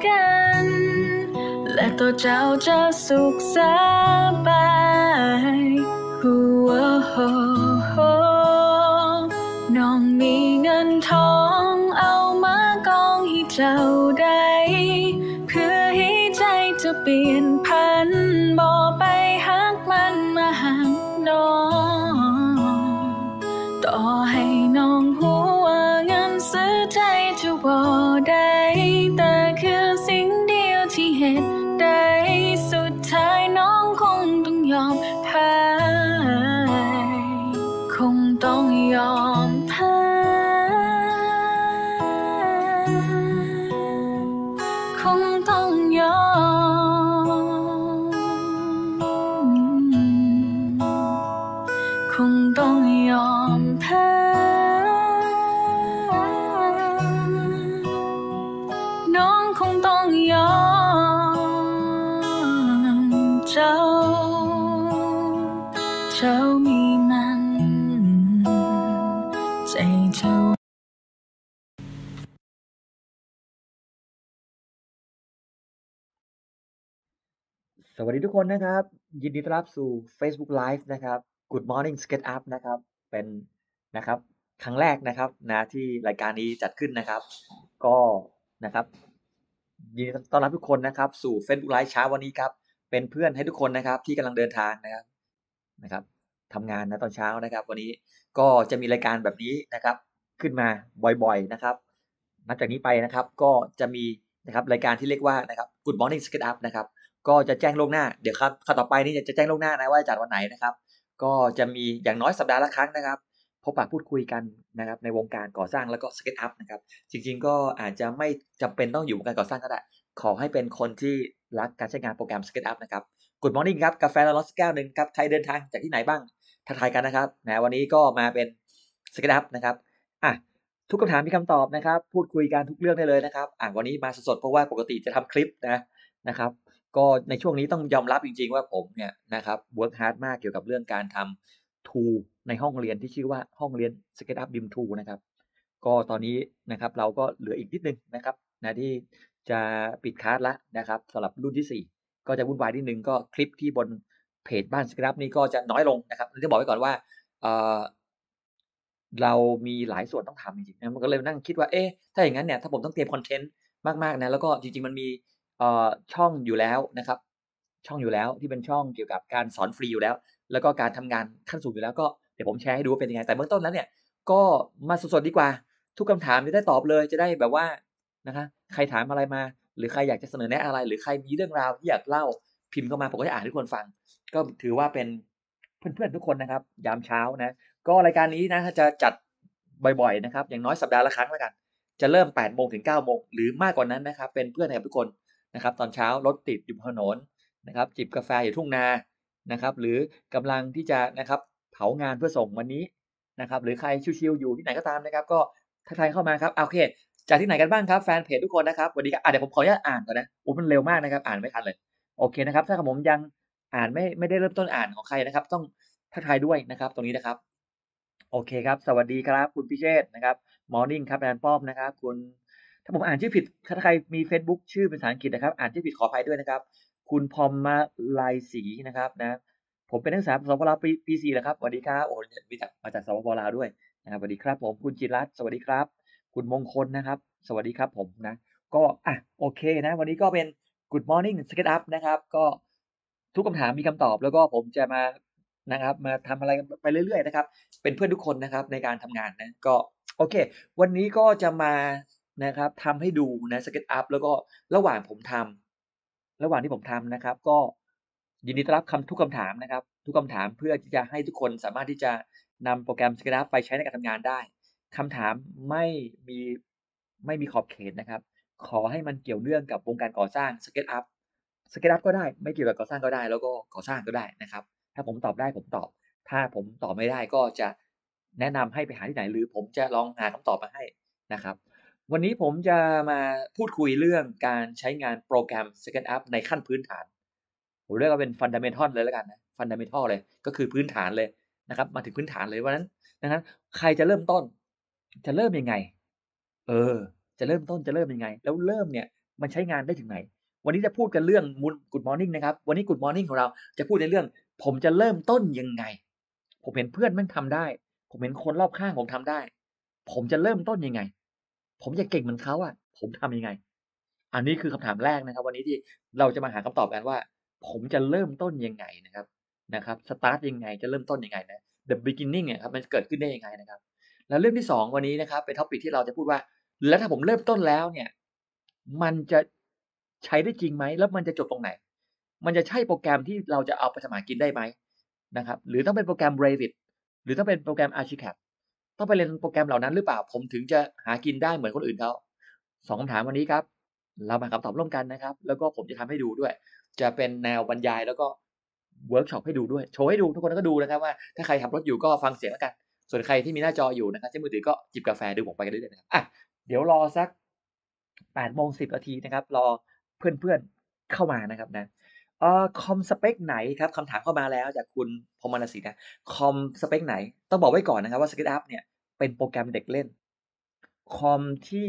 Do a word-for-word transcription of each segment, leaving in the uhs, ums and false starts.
กันและตัวเจ้าจะสุขสบายหัวโหน้องมีเงินทองเอามากองให้เจ้าได้เพื่อให้ใจจะเปลี่ยนพันบ่ไปหักมันมาหักน้องต่อให้น้องหัวเงินซื้อใจจะบ่ได้แต่คือสิ่งเดียวที่เหตุใดสุดท้ายน้องคงต้องยอมแพ้คงต้องยอมแพ้คงต้องยอมคงต้องยอมแพ้น้องคงต้องยอมเจ้าเจ้ามีมันใจเจ้าสวัสดีทุกคนนะครับยินดีต้อนรับสู่ Facebook Live นะครับ Good Morning Sketch Up นะครับเป็นนะครับครั้งแรกนะครับนะที่รายการนี้จัดขึ้นนะครับก็นะครับยินดีต้อนรับทุกคนนะครับสู่ Facebook Live เช้าวันนี้ครับเป็นเพื่อนให้ทุกคนนะครับที่กำลังเดินทางนะครับนะครับทำงานนะตอนเช้านะครับวันนี้ก็จะมีรายการแบบนี้นะครับขึ้นมาบ่อยๆนะครับนับจากนี้ไปนะครับก็จะมีนะครับรายการที่เรียกว่านะครับ Good Morning Sketch Up นะครับก็จะแจ้งล่วงหน้าเดี๋ยวครับคราวต่อไปนี้จะแจ้งล่วงหน้านะว่าจัดวันไหนนะครับก็จะมีอย่างน้อยสัปดาห์ละครั้งนะครับพบปะพูดคุยกันนะครับในวงการก่อสร้างแล้วก็สเก็ตอัพนะครับจริงๆก็อาจจะไม่จำเป็นต้องอยู่วงการก่อสร้างก็ได้ขอให้เป็นคนที่รักการใช้งานโปรแกรมสเก็ตอัพนะครับ Good Morning ครับกาแฟละร้อนสักแก้วหนึ่งครับใครเดินทางจากที่ไหนบ้างทักทายกันนะครับนะวันนี้ก็มาเป็นสเก็ตอัพนะครับอ่ะทุกคำถามมีคำตอบนะครับพูดคุยกันทุกเรื่องได้เลยนะครับอ่ะวันนี้มาสดๆเพราะว่าปกติจะทำคลิปนะนะครับก็ในช่วงนี้ต้องยอมรับจริงๆว่าผมเนี่ยนะครับ work hard มากเกี่ยวกับเรื่องการทำ tool ในห้องเรียนที่ชื่อว่าห้องเรียน SketchUp บี ไอ เอ็ม ทู นะครับก็ตอนนี้นะครับเราก็เหลืออีกนิดนึงนะครับนะที่จะปิดคลาสแล้วนะครับสำหรับรุ่นที่สี่ก็จะวุ่นวายนิดนึงก็คลิปที่บนเพจบ้าน SketchUp นี่ก็จะน้อยลงนะครับจะบอกไว้ก่อนว่าเอ่อเรามีหลายส่วนต้องทำจริงๆนะมันก็เลยนั่งคิดว่าเอ๊ะถ้าอย่างนั้นเนี่ยถ้าผมต้องเตรียมคอนเทนต์มากๆนะแล้วก็จริงๆมันมีเอ่อช่องอยู่แล้วนะครับช่องอยู่แล้วที่เป็นช่องเกี่ยวกับการสอนฟรีอยู่แล้วแล้วก็การทำงานขั้นสูงอยู่แล้วก็เดี๋ยวผมแชร์ให้ดูว่าเป็นยังไงแต่เบื้องต้นแล้วเนี่ยก็มาสดๆดีกว่าทุกคำถามจะได้ตอบเลยจะได้แบบว่านะคะใครถามอะไรมาหรือใครอยากจะเสนอแนะอะไรหรือใครมีเรื่องราวที่อยากเล่าพิมพ์เข้ามาผมก็จะอ่านให้ทุกคนฟังก็ถือว่าเป็นเพื่อนๆทุกคนนะครับยามเช้านะก็รายการนี้นะจะจัดบ่อยๆนะครับอย่างน้อยสัปดาห์ละครั้งแล้วกันจะเริ่มแปดโมงถึงเก้าโมงหรือมากกว่านั้นนะครับเป็นเพื่อนกับทุกคนนะครับตอนเช้ารถติดอยู่บนถนนนะครับจิบกาแฟอยู่ทุ่งนานะครับหรือกำลังที่จะนะครับเผางานเพื่อส่งวันนี้นะครับหรือใครชิลๆอยู่ที่ไหนก็ตามนะครับก็ทักทายเข้ามาครับโอเคจากที่ไหนกันบ้างครับแฟนเพจทุกคนนะครับสวัสดีครับอ่ะเดี๋ยวผมขออนุญาตอ่านก่อนนะโอ้มันเร็วมากนะครับอ่านไม่ทันเลยโอเคนะครับถ้าผมยังอ่านไม่ไม่ได้เริ่มต้นอ่านของใครนะครับต้องทักทายด้วยนะครับตรงนี้นะครับโอเคครับสวัสดีครับคุณพิเชษฐ์นะครับมอร์นิ่งครับอาจารย์ป้อมนะครับคุณถ้าผมอ่านชื่อผิดถ้าใครมีเฟซบุ๊กชื่อเป็นภาษาอังกฤษนะครับอ่านชื่อผิดขออภัยด้วยนะครับคุณพรหมลัยศรีนะครับนะผมเป็นนักศึกษาสปปลาวปีปีสี่แล้วครับสวัสดีครับโอ้มีจากมาจากสปปลาวด้วยนะครับสวัสดีครับผมคุณจิรัตน์สวัสดีครับคุณมงคลนะครับสวัสดีครับผมนะก็อ่ะโอเคนะวันนี้ก็เป็น Good Morning Sketch Up นะครับก็ทุกคำถามมีคำตอบแล้วก็ผมจะมานะครับมาทำอะไรกันไปเรื่อยๆนะครับเป็นเพื่อนทุกคนนะครับในการทำงานนะก็โอเควันนี้ก็จะมานะครับทำให้ดูนะ Sketch Up แล้วก็ระหว่างผมทำระหว่างที่ผมทำนะครับก็ยินดีต้อนรับคำทุกคำถามนะครับทุกคำถามเพื่อที่จะให้ทุกคนสามารถที่จะนำโปรแกรม Sketch Up ไปใช้ในการทำงานได้คำถามไม่มีไม่มีขอบเขตนะครับขอให้มันเกี่ยวเนื่องกับวงการก่อสร้าง Sketch Up Sketch Up ก็ได้ไม่เกี่ยวกับก่อสร้างก็ได้แล้วก็ก่อสร้างก็ได้นะครับถ้าผมตอบได้ผมตอบถ้าผมตอบไม่ได้ก็จะแนะนำให้ไปหาที่ไหนหรือผมจะลองหาคำตอบมาให้นะครับวันนี้ผมจะมาพูดคุยเรื่องการใช้งานโปรแกรม Sketch Up ในขั้นพื้นฐานผมเรียกว่าเป็น Fundamental เลยแล้วกันนะ Fundamental เลยก็คือพื้นฐานเลยนะครับมาถึงพื้นฐานเลยเพราะฉะนั้นดังนั้นใครจะเริ่มต้นจะเริ่มยังไงเออจะเริ่มต้นจะเริ่มยังไงแล้วเริ่มเนี่ยมันใช้งานได้ถึงไหนวันนี้จะพูดกันเรื่อง Good Morning นะครับวันนี้ Good Morning ของเราจะพูดในเรื่องผมจะเริ่มต้นยังไงผมเห็นเพื่อนแม่งทำได้ผมเห็นคนรอบข้างผมทำได้ผมจะเริ่มต้นยังไงผมอยากเก่งเหมือนเขาอะผมทำยังไงอันนี้คือคำถามแรกนะครับวันนี้ที่เราจะมาหาคำตอบกันว่าผมจะเริ่มต้นยังไงนะครับนะครับสตาร์ตยังไงจะเริ่มต้นยังไงนะ The beginning เนี่ยครับมันเกิดขึ้นได้ยังไงนะครับแล้วเรื่องที่สองวันนี้นะครับเป็น topic ที่เราจะพูดว่าแล้วถ้าผมเริ่มต้นแล้วเนี่ยมันจะใช้ได้จริงไหมแล้วมันจะจบตรงไหนมันจะใช่โปรแกรมที่เราจะเอาไปทำหากินได้ไหมนะครับหรือต้องเป็นโปรแกรม Revit หรือต้องเป็นโปรแกรม ArchiCAD ต้องไปเรียนโปรแกรมเหล่านั้นหรือเปล่าผมถึงจะหากินได้เหมือนคนอื่นเขาสองคำถามวันนี้ครับเรามาหาคำตอบร่วมกันนะครับแล้วก็ผมจะทำให้ดูด้วยจะเป็นแนวบรรยายแล้วก็เวิร์กช็อปให้ดูด้วยโชว์ให้ดูทุกคนก็ดูนะครับว่าถ้าใครขับรถอยู่ก็ฟังเสียงแล้วกันส่วนใครที่มีหน้าจออยู่นะครับใช้มือถือก็จิบกาแฟดูผมไปกันเรื่อยๆนะครับอ่ะเดี๋ยวรอสักแปดโมงสิบนาทีนะครับรอเพื่อนๆเข้ามานะครับนะเอ่อคอมสเปคไหนครับคำถามเข้ามาแล้วจากคุณพรหมนศิษย์นะคอมสเปคไหนต้องบอกไว้ก่อนนะครับว่า SketchUp เนี่ยเป็นโปรแกรมเด็กเล่นคอมที่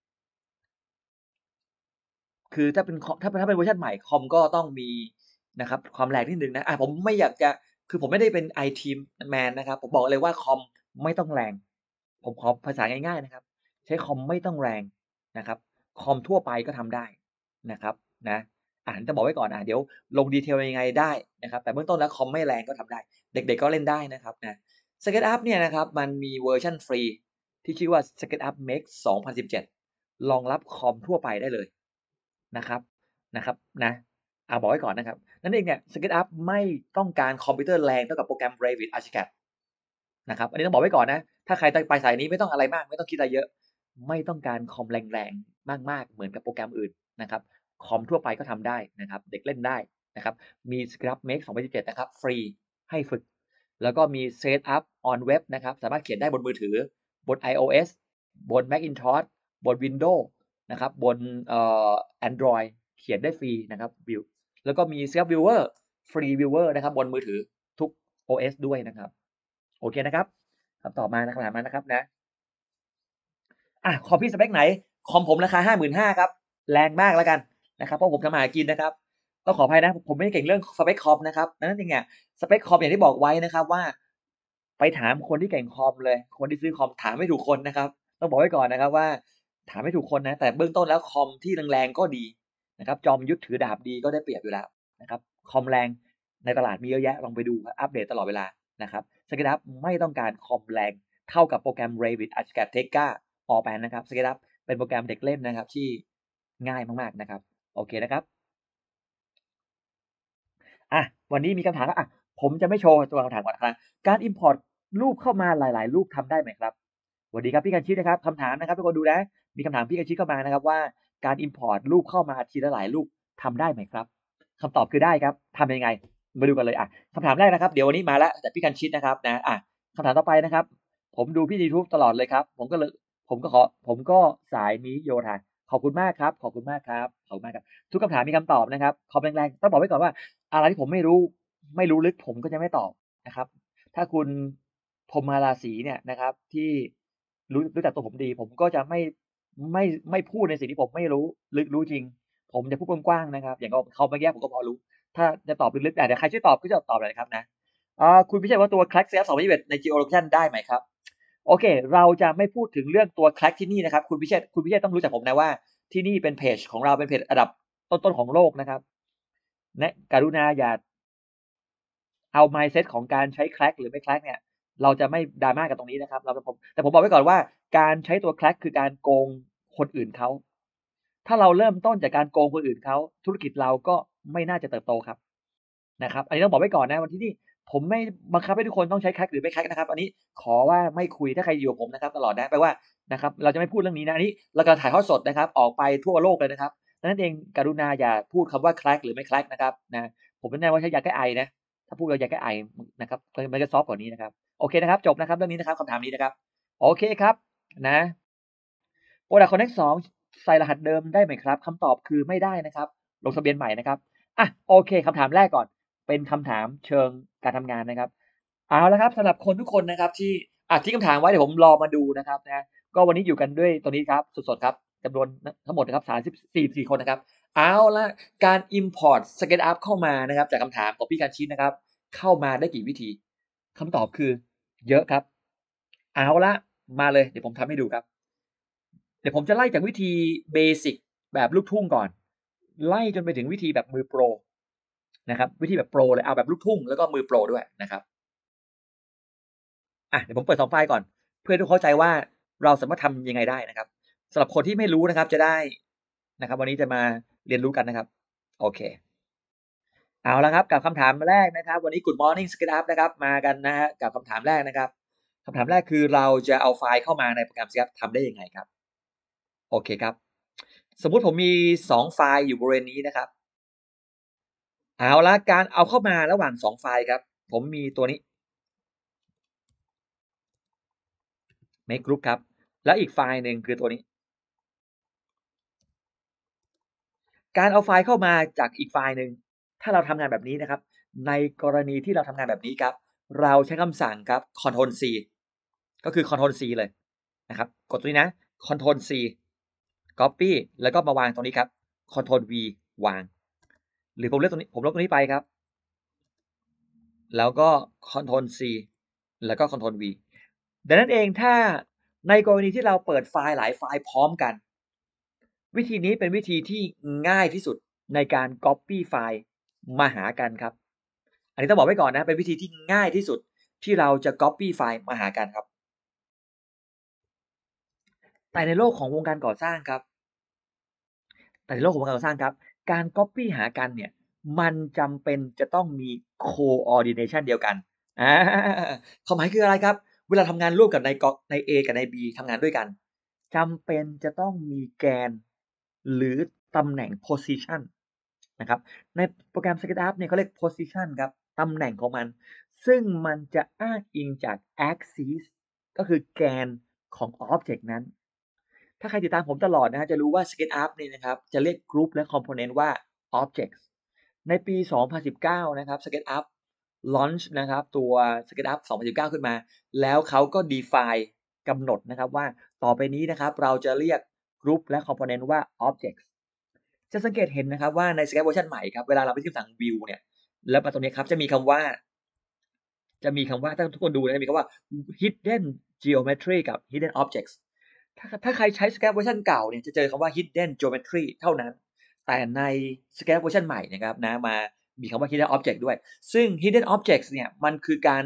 คือถ้าเป็นคอมถ้าถ้าเป็นเวอร์ชันใหม่คอมก็ต้องมีนะครับความแรงนิดหนึ่งนะอ่ะผมไม่อยากจะคือผมไม่ได้เป็น ไอ ที Man นะครับผมบอกเลยว่าคอมไม่ต้องแรงผมขอภาษาง่ายๆนะครับใช้คอมไม่ต้องแรงนะครับคอมทั่วไปก็ทำได้นะครับนะอ่าจะบอกไว้ก่อนอ่ะเดี๋ยวลง detail ยังไงได้นะครับแต่เบื้องต้นแล้วคอมไม่แรงก็ทำได้เด็กๆก็เล่นได้นะครับนะ SketchUp เนี่ยนะครับมันมีเวอร์ชันฟรีที่ชื่อว่า SketchUp Max สองพันสิบเจ็ดรองรับคอมทั่วไปได้เลยนะครับนะครับนะอ่าบอกไว้ก่อนนะครับนั่นเองเนี่ย SketchUp ไม่ต้องการคอมพิวเตอร์แรงเท่ากับโปรแกรม Revit ArchiCAD นะครับอันนี้ต้องบอกไว้ก่อนนะถ้าใครไปสายนี้ไม่ต้องอะไรมากไม่ต้องคิดอะไรเยอะไม่ต้องการคอมแรงๆมากๆเหมือนกับโปรแกรมอื่นนะครับคอมทั่วไปก็ทำได้นะครับเด็กเล่นได้นะครับมี SketchUp Make สองพันสิบเจ็ดนะครับฟรีให้ฝึกแล้วก็มี Setup on Web นะครับสามารถเขียนได้บนมือถือบน iOS บน Macintosh บน Windows นะครับบนเอ่อ Android เขียนได้ฟรีนะครับวิวแล้วก็มี Self Viewer Free Viewer นะครับบนมือถือทุก โอ เอส ด้วยนะครับโอเคนะครับคำตอบมานะคำถามมานะครับนะอ่ะคอมพี่สเปคไหนคอมผมราคา ห้าหมื่นห้าพัน ครับแรงมากแล้วกันนะครับเพราะผมทำมาหากินนะครับต้องขออภัยนะผมไม่ได้เก่งเรื่องสเปคคอมนะครับนั่นเองเนี่ยสเปคคอมอย่างที่บอกไว้นะครับว่าไปถามคนที่เก่งคอมเลยคนที่ซื้อคอมถามไม่ถูกคนนะครับต้องบอกไว้ก่อนนะครับว่าถามไม่ถูกคนนะแต่เบื้องต้นแล้วคอมที่แรงๆก็ดีนะครับจอมยุทธถือดาบดีก็ได้เปรียบอยู่แล้วนะครับคอมแรงในตลาดมีเยอะแยะลองไปดูอัปเดตตลอดเวลานะครับ SketchUp ไม่ต้องการคอมแรงเท่ากับโปรแกรม Revit ArchiCAD Teka ออกไปนะครับ SketchUp เป็นโปรแกรมเด็กเล่นนะครับที่ง่ายมากๆนะครับโอเคนะครับอ่ะวันนี้มีคำถามอ่ะผมจะไม่โชว์ตัวคำถามก่อนนะครับการ import รูปเข้ามาหลายๆรูปทำได้ไหมครับสวัสดีครับพี่กันชิดนะครับคำถามนะครับทุกคนดูนะมีคำถามพี่กันชิดเข้ามานะครับว่าการ import รูปเข้ามาทีละหลายรูปทำได้ไหมครับคำตอบคือได้ครับทำยังไงมาดูกันเลยอ่ะคำถามแรกนะครับเดี๋ยววันนี้มาแล้วแต่พี่กันชิดนะครับนะอ่ะคำถามต่อไปนะครับผมดูพี่ YouTube ตลอดเลยครับผมก็เลยผมก็ขอผมก็สายนี้โยธาขอบคุณมากครับขอบคุณมากครับขอบคุณมากครับทุกคำถามมีคำตอบนะครับคอมแรงๆต้องบอกไว้ก่อนว่าอะไรที่ผมไม่รู้ไม่รู้ลึกผมก็จะไม่ตอบนะครับถ้าคุณพรหมราศีเนี่ยนะครับที่รู้รู้จักตัวผมดีผมก็จะไม่ไม่ไม่พูดในสิ่งที่ผมไม่รู้ลึกรู้จริงผมจะพูดกว้างๆนะครับอย่างเขาเมื่อกี้ผมก็พอรู้ถ้าจะตอบลึกๆอ่ะเดี๋ยวใครช่วยตอบก็จะตอบหน่อยนะครับนะอ่าคุณพิชัยว่าตัว Crack ซี เอฟ สองพันยี่สิบเอ็ดใน Geolocation ได้ไหมครับโอเคเราจะไม่พูดถึงเรื่องตัว Crack ที่นี่นะครับคุณพิเชษคุณพิเชษต้องรู้จักผมนะว่าที่นี่เป็นเพจของเราเป็นเพจระดับต้นๆของโลกนะครับนะกรุณาอย่าเอา mindset ของการใช้ Crack หรือไม่ Crack เนี่ยเราจะไม่ดราม่ากันตรงนี้นะครับเราผมแต่ผมบอกไว้ก่อนว่าการใช้ตัว Crack คือการโกงคนอื่นเขาถ้าเราเริ่มต้นจากการโกงคนอื่นเขาธุรกิจเราก็ไม่น่าจะเติบโตครับนะครับอันนี้ต้องบอกไว้ก่อนนะวันที่นี่ผมไม่บังคับให้ทุกคนต้องใช้ Crack หรือไม่ Crack นะครับอันนี้ขอว่าไม่คุยถ้าใครอยู่กับผมนะครับตลอดนะแปลว่านะครับเราจะไม่พูดเรื่องนี้นะอันนี้เรากำลังถ่ายทอดสดนะครับออกไปทั่วโลกเลยนะครับดังนั้นเองกรุณาอย่าพูดคำว่า Crack หรือไม่ Crack นะครับนะผมไม่แน่ว่าใช้ยาแก้ไอนะถ้าพูดเรายาแก้ไอนะครับมันจะซอฟต์กว่านี้นะครับโอเคนะครับจบนะครับเรื่องนี้นะครับคำถามนี้นะครับโอเคครับนะ Product Connect สองใส่รหัสเดิมได้ไหมครับคำตอบคือไม่ได้นะครับลงทะเบียนใหม่นะครับอ่ะโอเคคำถามแรกก่อนเป็นคำถามเชิงการทำงานนะครับเอาละครับสำหรับคนทุกคนนะครับที่อ่ะที่คำถามไว้เดี๋ยวผมรอมาดูนะครับนะก็วันนี้อยู่กันด้วยตัวนี้ครับสดๆครับจำนวนทั้งหมดนะครับสามสิบสี่ สี่คนนะครับเอาละการ import SketchUp เข้ามานะครับจากคำถามของพี่การชินนะครับเข้ามาได้กี่วิธีคำตอบคือเยอะครับเอาละมาเลยเดี๋ยวผมทำให้ดูครับเดี๋ยวผมจะไล่จากวิธีเบสิกแบบลูกทุ่งก่อนไล่จนไปถึงวิธีแบบมือโปรนะครับวิธีแบบโปรเลยเอาแบบลูกทุ่งแล้วก็มือโปรด้วยนะครับอ่ะเดี๋ยวผมเปิดสองไฟล์ก่อนเพื่อให้ทุกเข้าใจว่าเราสามารถทำยังไงได้นะครับสำหรับคนที่ไม่รู้นะครับจะได้นะครับวันนี้จะมาเรียนรู้กันนะครับโอเคเอาละครับกับคำถามแรกนะครับวันนี้ Good Morning SketchUp นะครับมากันนะฮะกับคำถามแรกนะครับคำถามแรกคือเราจะเอาไฟล์เข้ามาในโปรแกรม SketchUp ทำได้ยังไงครับโอเคครับสมมุติผมมีสองไฟล์อยู่บริเวณนี้นะครับเอาละการเอาเข้ามาระหว่างสองไฟล์ครับผมมีตัวนี้ make group ครับแล้วอีกไฟล์หนึ่งคือตัวนี้การเอาไฟล์เข้ามาจากอีกไฟล์หนึ่งถ้าเราทำงานแบบนี้นะครับในกรณีที่เราทำงานแบบนี้ครับเราใช้คำสั่งครับ Ctrl C ก็คือ Ctrl C เลยนะครับกดตัวนี้นะ Ctrl C Copy แล้วก็มาวางตรงนี้ครับ Ctrl V วางหรือผมเลือกตรงนี้ผมลบตรงนี้ไปครับแล้วก็ Ctrl C แล้วก็ Ctrl V ดังนั้นเองถ้าในกรณีที่เราเปิดไฟล์หลายไฟล์พร้อมกันวิธีนี้เป็นวิธีที่ง่ายที่สุดในการ Copy ไฟล์มาหากันครับอันนี้ต้องบอกไว้ก่อนนะเป็นวิธีที่ง่ายที่สุดที่เราจะ Copy ไฟล์มาหากันครับแต่ในโลกของวงการก่อสร้างครับแต่ในโลกของวงการก่อสร้างครับการ Copy หากันเนี่ยมันจำเป็นจะต้องมี Coordination เดียวกันอาความหมายคืออะไรครับเวลาทำงานร่วมกับนายกใน A กับนาย B ทำงานด้วยกันจำเป็นจะต้องมีแกนหรือตำแหน่ง position นะครับในโปรแกรม SketchUp เนี่ยเขาเรียก position ครับตำแหน่งของมันซึ่งมันจะอ้างอิงจาก axis ก็คือแกนของ object นั้นถ้าใครติดตามผมตลอดนะฮะจะรู้ว่า SketchUp เนี่ยนะครับจะเรียก group และ component ว่า objects ในปีสองพันสิบเก้านะครับ SketchUp launch นะครับตัว SketchUp สองพันสิบเก้าขึ้นมาแล้วเขาก็ define กำหนดนะครับว่าต่อไปนี้นะครับเราจะเรียก group และ component ว่า objects จะสังเกตเห็นนะครับว่าใน Sketch เวอร์ชันใหม่ครับเวลาเราไปที่คำสั่ง view เนี่ยแล้วมาตรงนี้ครับจะมีคำว่าจะมีคำว่าถ้าทุกคนดูนะจะมีคำว่า hidden geometry กับ hidden objects ถ้าถ้าใครใช้ Sketch เวอร์ชันเก่าเนี่ยจะเจอคำว่า hidden geometry เท่านั้นแต่ใน Sketch เวอร์ชันใหม่นะครับนะมามีคำว่า hidden object ด้วยซึ่ง hidden objects เนี่ยมันคือการ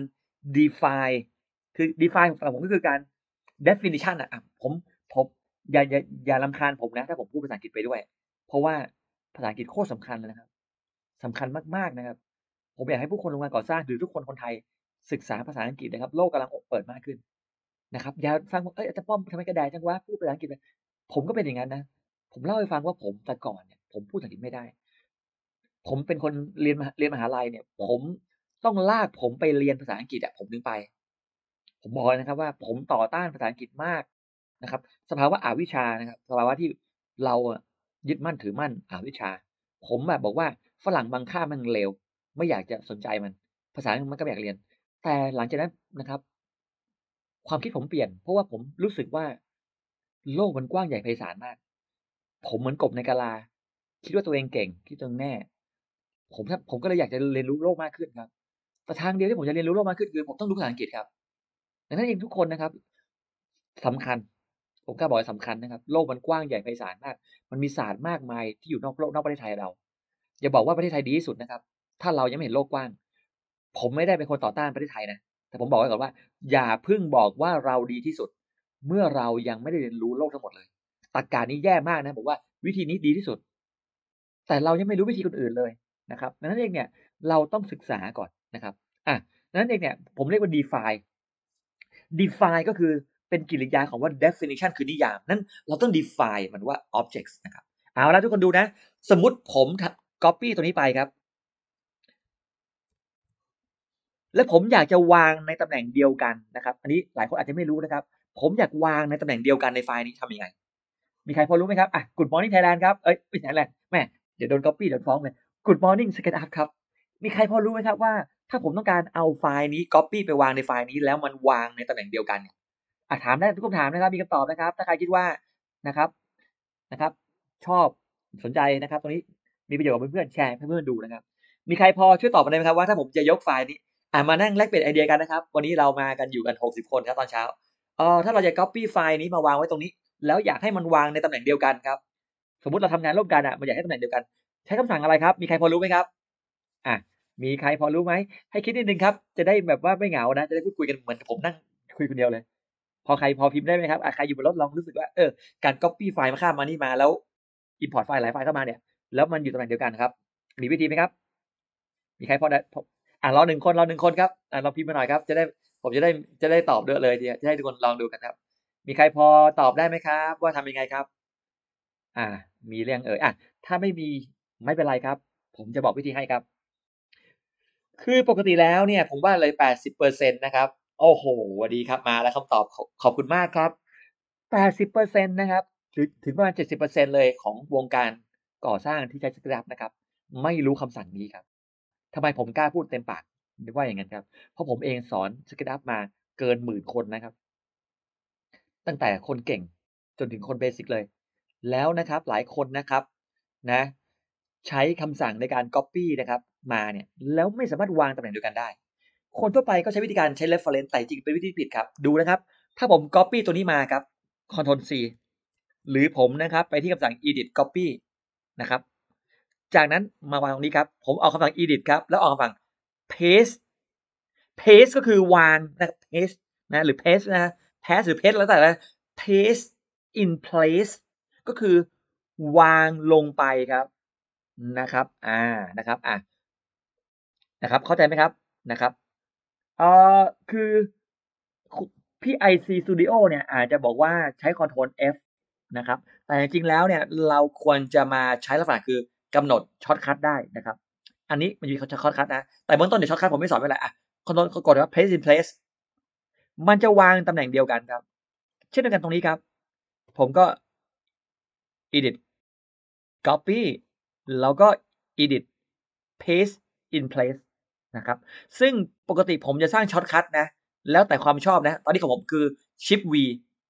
define คือ define ของผมก็คือการ definition อะอะผมผมอย่าอย่าอย่ารำคาญผมนะถ้าผมพูดภาษาอังกฤษไปด้วยเพราะว่าภาษาอังกฤษโคตรสำคัญเลยนะครับสำคัญมากๆนะครับผมอยากให้ผู้คนโรงงานก่อสร้างหรือทุกคนคนไทยศึกษาภาษาอังกฤษนะครับโลกกำลังเปิดมากขึ้นนะครับอย่าฟังว่าเฮ้ยอาจารย์ป้อมทำไมกระแดะจังวะพูดภาษาอังกฤษผมก็เป็นอย่างนั้นนะผมเล่าให้ฟังว่าผมแต่ก่อนเนี่ยผมพูดภาษาอังกฤษไม่ได้ผมเป็นคนเรียนมหาเรียนมหาลัยเนี่ยผมต้องลากผมไปเรียนภาษาอังกฤษอะผมถึงไปผมบอกเลยนะครับว่าผมต่อต้านภาษาอังกฤษมากนะครับสภาวะอวิชชานะครับสภาวะที่เราอะยึดมั่นถือมั่นอวิชชาผมแบบบอกว่าฝรั่งบางค่ามันเลวไม่อยากจะสนใจมันภาษามันก็ไม่อยากเรียนแต่หลังจากนั้นนะครับความคิดผมเปลี่ยนเพราะว่าผมรู้สึกว่าโลกมันกว้างใหญ่ไพศาลมากผมเหมือนกบในกะลาคิดว่าตัวเองเก่งคิดตัวเองแน่ผมครับผมก็เลยอยากจะเรียนรู้โลกมากขึ้นครับแต่ทางเดียวที่ผมจะเรียนรู้โลกมากขึ้นคือผมต้องรู้ภาษาอังกฤษครับดังนั้นเองทุกคนนะครับสำคัญผมกล้าบอกว่าสำคัญนะครับโลกมันกว้างใหญ่ไพศาลมากมันมีศาสตร์มากมายที่อยู่นอกโลกนอกประเทศไทยเราอย่าบอกว่าประเทศไทยดีที่สุดนะครับถ้าเรายังไม่เห็นโลกกว้างผมไม่ได้เป็นคนต่อต้านประเทศไทยนะแต่ผมบอกไว้ก่อนว่าอย่าเพิ่งบอกว่าเราดีที่สุดเมื่อเรายังไม่ได้เรียนรู้โลกทั้งหมดเลยตรรกะนี้แย่มากนะบอกว่าวิธีนี้ดีที่สุดแต่เรายังไม่รู้วิธีคนอื่นเลยนะครับดังนั้นเองเนี่ยเราต้องศึกษาก่อนนะครับอะดังนั้นเองเนี่ยผมเรียกว่า define define ก็คือเป็นกริยาของว่า definition คือนิยามนั้นเราต้อง define มันว่า objects นะครับเอาละทุกคนดูนะสมมุติผมท copy ตัวนี้ไปครับและผมอยากจะวางในตำแหน่งเดียวกันนะครับอันนี้หลายคนอาจจะไม่รู้นะครับผมอยากวางในตำแหน่งเดียวกันในไฟล์นี้ทำยังไงมีใครพอรู้ไหมครับอ่ะ Good Morning Thailand ครับเอ๊ยไม่ใช่ Thailand แม่เดี๋ยวโดน copy โดนฟ้องเลย Good Morning SketchUp ครับมีใครพอรู้ไหมครับว่าถ้าผมต้องการเอาไฟล์นี้ copy ไปวางในไฟล์นี้แล้วมันวางในตำแหน่งเดียวกันเนี่ยอ่ะถามได้ทุกคำถามนะครับมีคำตอบนะครับถ้าใครคิดว่านะครับนะครับชอบสนใจนะครับตรงนี้มีประโยชน์กับเพื่อนๆแชร์ให้เพื่อนๆดูนะครับมีใครพอช่วยตอบมาได้ไหมครับว่าถ้าผมจะยกไฟล์นี้อ่ามานั่งแลกเปลี่ยนไอเดียกันนะครับวันนี้เรามากันอยู่กันหกสิบคนครับตอนเช้าเอ่อถ้าเราจะ copy ไฟล์นี้มาวางไว้ตรงนี้แล้วอยากให้มันวางในตำแหน่งเดียวกันครับสมมุติเราทำงานร่วมกันอะมันอยากให้ตำแหน่งเดียวกันใช้คำสั่งอะไรครับมีใครพอรู้ไหมครับอ่ะมีใครพอรู้ไหมให้คิดนิดนึงครับจะได้แบบว่าไม่เหงานะจะได้พูดคุยกันเหมือนผมนั่งคุยคนเดียวเลยพอใครพอพิมพ์ได้ไหมครับอ่ะใครอยู่บนรถลองรู้สึกว่าเออการ copy ไฟล์มาข้ามมานี่มาแล้ว import ไฟล์หลายไฟล์เข้ามาเนี่ยแล้วมันอยู่ตำแหน่งเดียวกันครับมีวิธีไหมครับมีใครพอได้อ่ะรอหนึ่งคนรอหนึ่งคนครับอ่ะลองพิมพ์มาหน่อยครับจะได้ผมจะได้จะได้ตอบด้วยเลยจะให้ทุกคนลองดูกันครับมีใครพอตอบได้ไหมครับว่าทำยังไงครับอ่ามีเรื่องเอ่ยอ่ะถ้าไม่มีไม่เป็นไรครับผมจะบอกวิธีให้ครับคือปกติแล้วเนี่ยผมว่าเลยแปดสิบเปอร์เซ็นต์นะครับโอ้โฮดีครับมาแล้วคำตอบขขอบคุณมากครับแปดสิบเปอร์เซ็นต์นะครับถึงถึงประมาณเจ็ดสิบเปอร์เซ็นต์เลยของวงการก่อสร้างที่ใช้ SketchUp นะครับไม่รู้คำสั่งนี้ครับทำไมผมกล้าพูดเต็มปากว่าอย่างงั้นครับเพราะผมเองสอน SketchUp มาเกินหมื่นคนนะครับ ตั้งแต่คนเก่งจนถึงคนเบสิกเลยแล้วนะครับหลายคนนะครับนะใช้คำสั่งในการก๊อบปี้นะครับมาเนี่ยแล้วไม่สามารถวางตำแหน่งเดียวกันได้คนทั่วไปก็ใช้วิธีการใช้ reference แต่จริงเป็นวิธีผิดครับดูนะครับถ้าผมก๊อบปี้ตัวนี้มาครับ Ctrl C หรือผมนะครับไปที่คำสั่ง edit copy นะครับจากนั้นมาวางตรงนี้ครับผมเอาคำสั่ง edit ครับแล้วเอาคำสั่ง paste paste ก็คือวางนะ paste นะหรือ paste นะ paste หรือ paste แล้วแต่นะ paste in place ก็คือวางลงไปครับนะครับอานะครับอ่านะครับเข้าใจไหมครับนะครับเอ่อคือคุพี่ ไอ ซี Studio เนี่ยอาจจะบอกว่าใช้ Ctrl F นะครับแต่จริงๆแล้วเนี่ยเราควรจะมาใช้ลักษณะคือกำหนดช็อตคัตได้นะครับอันนี้มันจะมีช็อตคัตนะแต่เบื้องต้นเดี๋ยวช็อตคัตผมไม่สอนไว้แหละอะ Ctrl กดว่า place in place มันจะวางตำแหน่งเดียวกันครับเช่นเดียวกันตรงนี้ครับผมก็ edit copy แล้วก็ edit paste in place นะครับซึ่งปกติผมจะสร้างช็อตคัตนะแล้วแต่ความชอบนะตอนนี้ของผมคือ shift V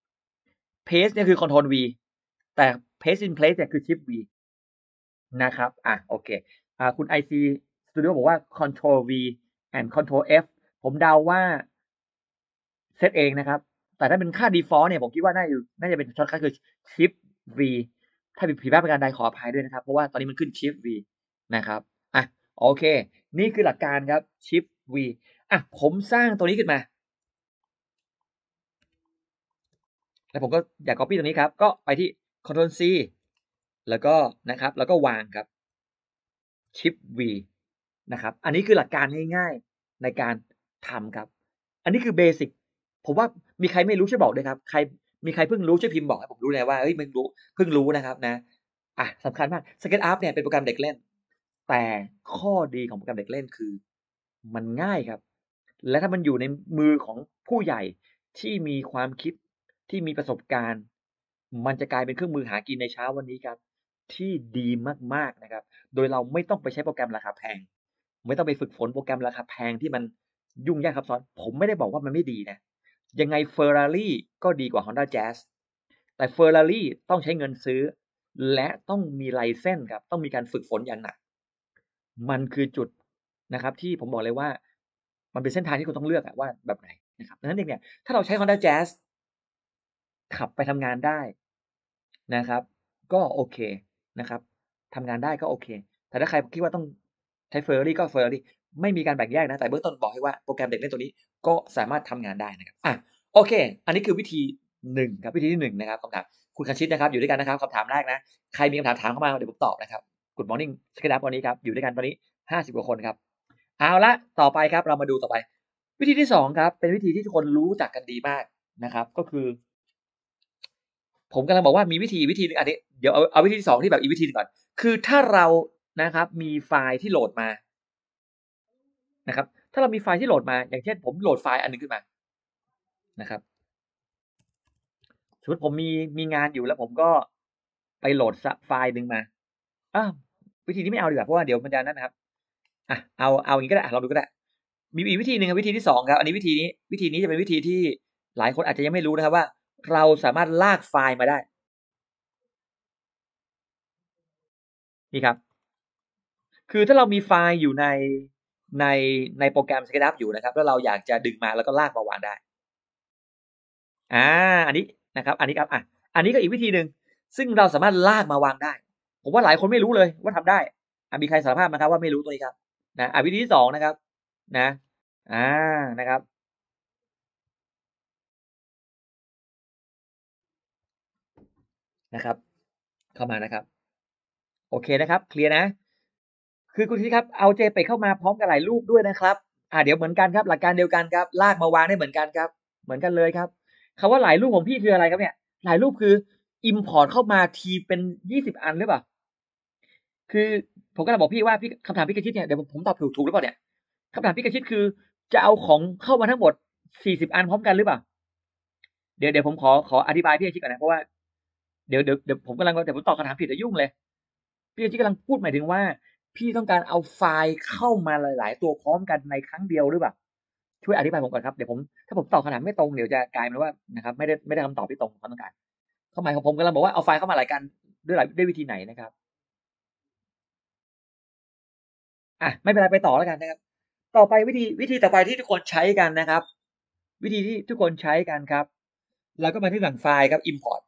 paste เนี่ยคือ Ctrl V แต่ paste in place เนี่ยคือ shift V นะครับอ่ะโอเคอ่าคุณ ไอ ซี Studio บอกว่า Ctrl V and Ctrl F ผมเดาว่าเซตเองนะครับแต่ถ้าเป็นค่า default เนี่ยผมคิดว่าน่าอยู่น่าจะเป็นช็อตคัตคือ shift V ถ้าผิดพลาดประการใดขออภัยด้วยนะครับเพราะว่าตอนนี้มันขึ้น shift V นะครับอ่ะโอเคนี่คือหลักการครับ shift V อ่ะผมสร้างตัวนี้ขึ้นมาแล้วผมก็อยาก copy ตรงนี้ครับก็ไปที่ Ctrl C แล้วก็นะครับแล้วก็วางครับ shift V นะครับอันนี้คือหลักการง่ายๆในการทำครับอันนี้คือเบสิกผมว่ามีใครไม่รู้ช่วยบอกด้วยครับใครมีใครเพิ่งรู้ช่วยพิมพ์บอกให้ผมรู้หน่อยว่าเฮ้ยมึงรู้เพิ่งรู้นะครับนะอ่ะสำคัญมาก SketchUp เนี่ยเป็นโปรแกรมเด็กเล่นแต่ข้อดีของโปรแกรมเด็กเล่นคือมันง่ายครับและถ้ามันอยู่ในมือของผู้ใหญ่ที่มีความคิดที่มีประสบการณ์มันจะกลายเป็นเครื่องมือหากินในเช้าวันนี้ครับที่ดีมากๆนะครับโดยเราไม่ต้องไปใช้โปรแกรมราคาแพงไม่ต้องไปฝึกฝนโปรแกรมราคาแพงที่มันยุ่งยากซับซ้อนผมไม่ได้บอกว่ามันไม่ดีนะยังไง Ferrari ก็ดีกว่า Honda Jazz แต่ Ferrari ต้องใช้เงินซื้อและต้องมี license ครับต้องมีการฝึกฝนอย่างหนักมันคือจุดนะครับที่ผมบอกเลยว่ามันเป็นเส้นทางที่คุณต้องเลือกอะว่าแบบไหนนะครับดังนั้นเองเนี่ยถ้าเราใช้ Honda Jazz ขับไปทำงานได้นะครับก็โอเคนะครับทำงานได้ก็โอเคแต่ถ้าใครคิดว่าต้องใช้ Ferrari ก็ Ferrari ไม่มีการแบ่งแยกนะแต่เบื้องต้นบอกให้ว่าโปรแกรมเด็กเล่นตัวนี้ก็สามารถทำงานได้นะครับอะโอเคอันนี้คือวิธีหนึ่งครับวิธีที่หนึ่งนะครับคำถามคุณคันชิตนะครับอยู่ด้วยกันนะครับคำถามแรกนะใครมีคำถามถามเข้ามาเดี๋ยวผมตอบนะครับ Good morning SketchUp วันนี้ครับอยู่ด้วยกันตอนนี้ห้าสิบกว่าคนครับเอาละต่อไปครับเรามาดูต่อไปวิธีที่สองครับเป็นวิธีที่ทุกคนรู้จักกันดีมากนะครับก็คือ ผมกำลังบอกว่ามีวิธีวิธีหนึ่งอันนี้เดี๋ยวเอาเอาวิธีที่สองที่แบบอีกวิธีหนึ่งก่อนคือถ้าเรานะครับมีไฟล์ที่โหลดมานะครับถ้าเรามีไฟล์ที่โหลดมาอย่างเช่นผมโหลดไฟล์อันหนึ่งขึ้นมานะครับสมมุติผมมีมีงานอยู่แล้วผมก็ไปโหลดซไฟล์หนึ่งมาอาวิธีนี้ไม่เอาดีกว่าเพราะว่าเดี๋ยวมันจะนั่นนะครับอะเอาเอาอย่างงี้ก็ได้อะลองดูก็ได้มีอีกวิธีหนึ่งครับวิธีที่สองครับอันนี้วิธีนี้วิธีนี้จะเป็นวิธีที่หลายคนอาจจะยังไม่รู้นะครับว่าเราสามารถลากไฟล์มาได้นี่ครับคือถ้าเรามีไฟล์อยู่ในในในโปรแกรม SketchUp อยู่นะครับแล้วเราอยากจะดึงมาแล้วก็ลากมาวางได้อาอันนี้นะครับอันนี้ครับอะอันนี้ก็อีกวิธีหนึ่งซึ่งเราสามารถลากมาวางได้ผมว่าหลายคนไม่รู้เลยว่าทำได้อ่ามีใครสารภาพไหมครับว่าไม่รู้ตัวนี้ครับนะอ่าวิธีที่สองนะครับนะอานะครับนะครับเข้ามานะครับโอเคนะครับเคลียร์นะคือคุณทีครับเอา เจ พี อี จี เข้ามาพร้อมกับหลายรูปด้วยนะครับอ่าเดี๋ยวเหมือนกันครับหลักการเดียวกันครับลากมาวางได้เหมือนกันครับเหมือนกันเลยครับคำว่าหลายรูปของพี่คืออะไรครับเนี่ยหลายรูปคือ import เข้ามาทีเป็นยี่สิบอันหรือเปล่า คือผมกำลังบอกพี่ว่าพี่คำถามพี่กระชิดเนี่ยเดี๋ยวผมผมตอบถูกถูกหรือเปล่าเนี่ยคำถามพี่กระชิดคือจะเอาของเข้ามาทั้งหมดสี่สิบอันพร้อมกันหรือเปล่าเดี๋ยวเดี๋ยวผมขอขออธิบายพี่กระชิดก่อนนะเพราะว่าเดี๋ยวเดี๋ยวเดี๋ยวผมกำลังเดี๋ยวผมตอบคำถามผิดจะยุ่งเลยพี่กระชิดกำลังพูดหมายถึงว่าพี่ต้องการเอาไฟล์เข้ามาหลายๆตัวพร้อมกันในครั้งเดียวหรือเปล่าช่วยอธิบายผมก่อนครับเดี๋ยวผมถ้าผมตอบคำถามไม่ตรงเดี๋ยวจะกลายเป็นว่านะครับไม่ได้ไม่ได้คำตอบที่ตรงกับความต้องการความหมายของผมกำลังบอกว่าเอาไฟล์เข้ามาหลายกันด้วยหลายด้วยวิธีไหนนะครับ อะไม่เป็นไรไปต่อแล้วกันนะครับต่อไปวิธีวิธีต่อไปที่ทุกคนใช้กันนะครับวิธีที่ทุกคนใช้กันครับเราก็มาที่หลังไฟล์ครับ import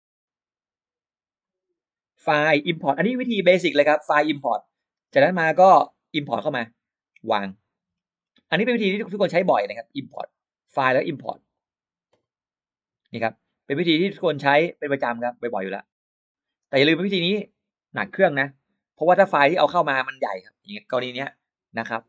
ไฟล์ import อันนี้วิธีเบสิกเลยครับไฟล์ import จากนั้นมาก็ import เข้ามาวางอันนี้เป็นวิธีที่ทุกคนใช้บ่อยนะครับ import ไฟล์แล้ว import นี่ครับเป็นวิธีที่ทุกคนใช้เป็นประจำครับบ่อยๆอยู่แล้วแต่อย่าลืมวิธีนี้หนักเครื่องนะเพราะว่าถ้าไฟล์ที่เอาเข้ามามันใหญ่ครับอย่างกรณีนี้นะครับ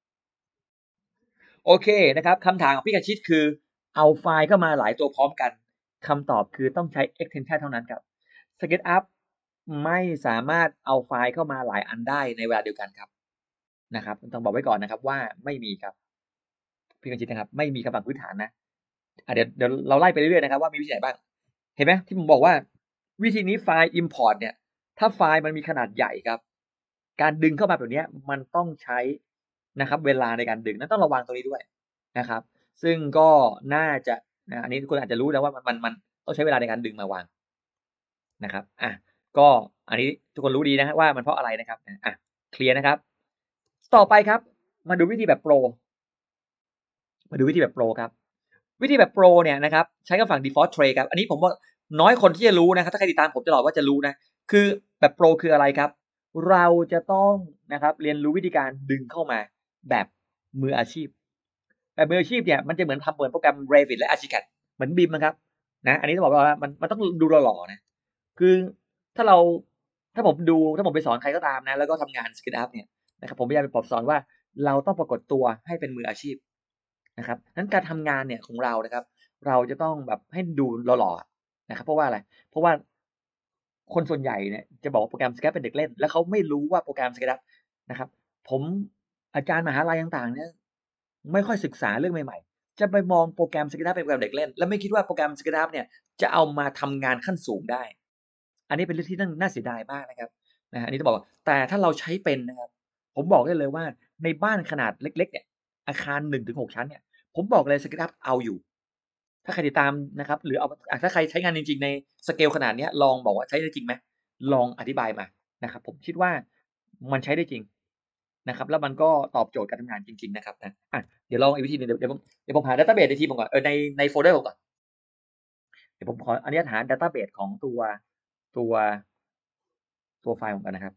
โอเคนะครับคำถามของพี่กชิดคือเอาไฟล์เข้ามาหลายตัวพร้อมกันคำตอบคือต้องใช้ extension เท่านั้นครับ SketchUp ไม่สามารถเอาไฟล์เข้ามาหลายอันได้ในเวลาเดียวกันครับนะครับต้องบอกไว้ก่อนนะครับว่าไม่มีครับพี่กชิดนะครับไม่มีคำสั่งพื้นฐานนะอ่ะเดี๋ยวเดี๋ยวเราไล่ไปเรื่อยๆนะครับว่ามีวิธีไหนบ้างเห็นไหมที่ผมบอกว่าวิธีนี้ไฟล์ import เนี่ยถ้าไฟล์มันมีขนาดใหญ่ครับการดึงเข้ามาแบบนี้มันต้องใช้นะครับเวลาในการดึงนั้นต้องระวังตรงนี้ด้วย นะครับซึ่งก็น่าจะนะอันนี้ทุกคนอาจจะรู้แล้วว่ามันมันมันต้องใช้เวลาในการดึงมาวางนะครับอ่ะก็อันนี้ทุกคนรู้ดีนะครับว่ามันเพราะอะไรนะครับอ่ะเคลียร์นะครับต่อไปครับมาดูวิธีแบบโปรมาดูวิธีแบบโปรครับวิธีแบบโปรเนี่ยนะครับใช้กับฝั่ง default tray ครับอันนี้ผมว่าน้อยคนที่จะรู้นะครับถ้าใครติดตามผมตลอดว่าจะรู้นะคือแบบโปรคืออะไรครับเราจะต้องนะครับเรียนรู้วิธีการดึงเข้ามาแบบมืออาชีพ แบบมืออาชีพเนี่ยมันจะเหมือนทำเหมือนโปรแกรม Revit และ ArchiCAD เหมือน บี ไอ เอ็ม นะครับนะอันนี้ต้องบอกว่ามันมันต้องดูหล่อๆนะคือถ้าเราถ้าผมดูถ้าผมไปสอนใครก็ตามนะแล้วก็ทำงาน SketchUp เนี่ยนะครับผมพยายามไปสอนว่าเราต้องปรากฏตัวให้เป็นมืออาชีพนะครับนั้นการทำงานเนี่ยของเรานะครับเราจะต้องแบบให้ดูหล่อๆนะครับเพราะว่าอะไรเพราะว่าคนส่วนใหญ่เนี่ยจะบอกว่าโปรแกรม SketchUp เป็นเด็กเล่นแล้วเขาไม่รู้ว่าโปรแกรม SketchUp นะครับผมอาจารย์มหาลัยต่างๆเนี่ยไม่ค่อยศึกษาเรื่องใหม่ๆจะไปมองโปรแกรม SketchUp เป็นโปรแกรมเด็กเล่นและไม่คิดว่าโปรแกรม SketchUp เนี่ยจะเอามาทำงานขั้นสูงได้อันนี้เป็นเรื่องที่น่าน่าเสียดายมากนะครับนะฮะอันนี้ต้องบอกว่าแต่ถ้าเราใช้เป็นนะครับผมบอกได้เลยว่าในบ้านขนาดเล็กๆเนี่ยอาคาร หนึ่งถึงหก ชั้นเนี่ยผมบอกเลย SketchUp เอาอยู่ถ้าใครติดตามนะครับหรือเอาอ่าถ้าใครใช้งานจริงๆในสเกลขนาดเนี้ยลองบอกว่าใช้ได้จริงไหมลองอธิบายมานะครับผมคิดว่ามันใช้ได้จริงนะครับแล้วมันก็ตอบโจทย์การทำงานจริงๆนะครับนะอะเดี๋ยวลองอีกวิธีหนึ่งเดี๋ยวเดี๋ยวผมเดี๋ยวผมหาดัตต้าเบสในทีมผมก่อนเออในในโฟลเดอร์ผมก่อนเดี๋ยวผมขออนุญาตหาดัตต้าเบสของตัวตัวตัวไฟล์ผมก่อนนะครับ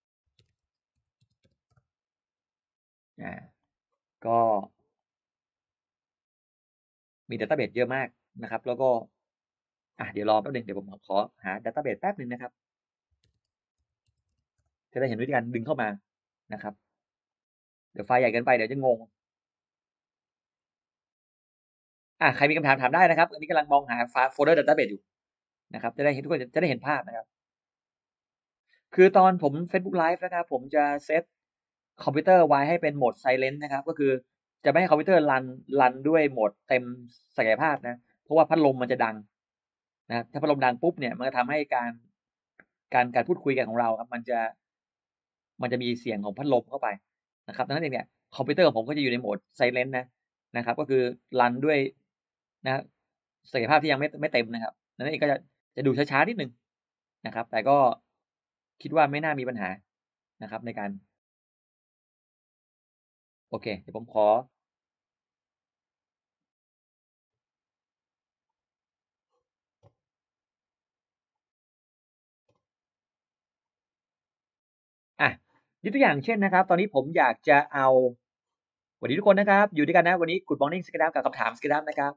อ่าก็มีดัตต้าเบสเยอะมากนะครับแล้วก็อ่ะเดี๋ยวรอแป๊บหนึ่งเดี๋ยวผมขอหาดัตต้าเบสแป๊บหนึ่งนะครับจะได้เห็นวิธีการดึงเข้ามานะครับเดี๋ยวไฟล์ใหญ่เกินไปเดี๋ยวจะงงอ่ะใครมีคำถามถามได้นะครับอันนี้กำลังมองหาไฟล์โฟลเดอร์ดัตต้าเบสอยู่นะครับจะได้เห็นทุกคนจะได้เห็นภาพนะครับ คือตอนผม Facebook Live นะครับผมจะเซตคอมพิวเตอร์ไว้ให้เป็นโหมด Silent นะครับก็คือจะไม่ให้คอมพิวเตอร์รันรันด้วยโหมดเต็มศักยภาพนะเพราะว่าพัดลมมันจะดังนะถ้าพัดลมดังปุ๊บเนี่ยมันจะทำให้การการการพูดคุยกันของเราครับมันจะมันจะมีเสียงของพัดลมเข้าไปนะครับดังนั้นเองเนี่ยคอมพิวเตอร์ของผมก็จะอยู่ในโหมด Silent นะนะครับก็คือรันด้วยนะศักยภาพที่ยังไม่ไม่เต็มนะครับดังนั้นเองก็จะจะดูช้าๆนิดหนึ่งนะครับแต่ก็คิดว่าไม่น่ามีปัญหานะครับในการโอเคเดี๋ยวผมขออ่ะยกตัวอย่างเช่นนะครับตอนนี้ผมอยากจะเอาสวัสดีทุกคนนะครับอยู่ด้วยกันนะวันนี้ Good Morning Sketchup กับคำถาม Sketchup นะครับ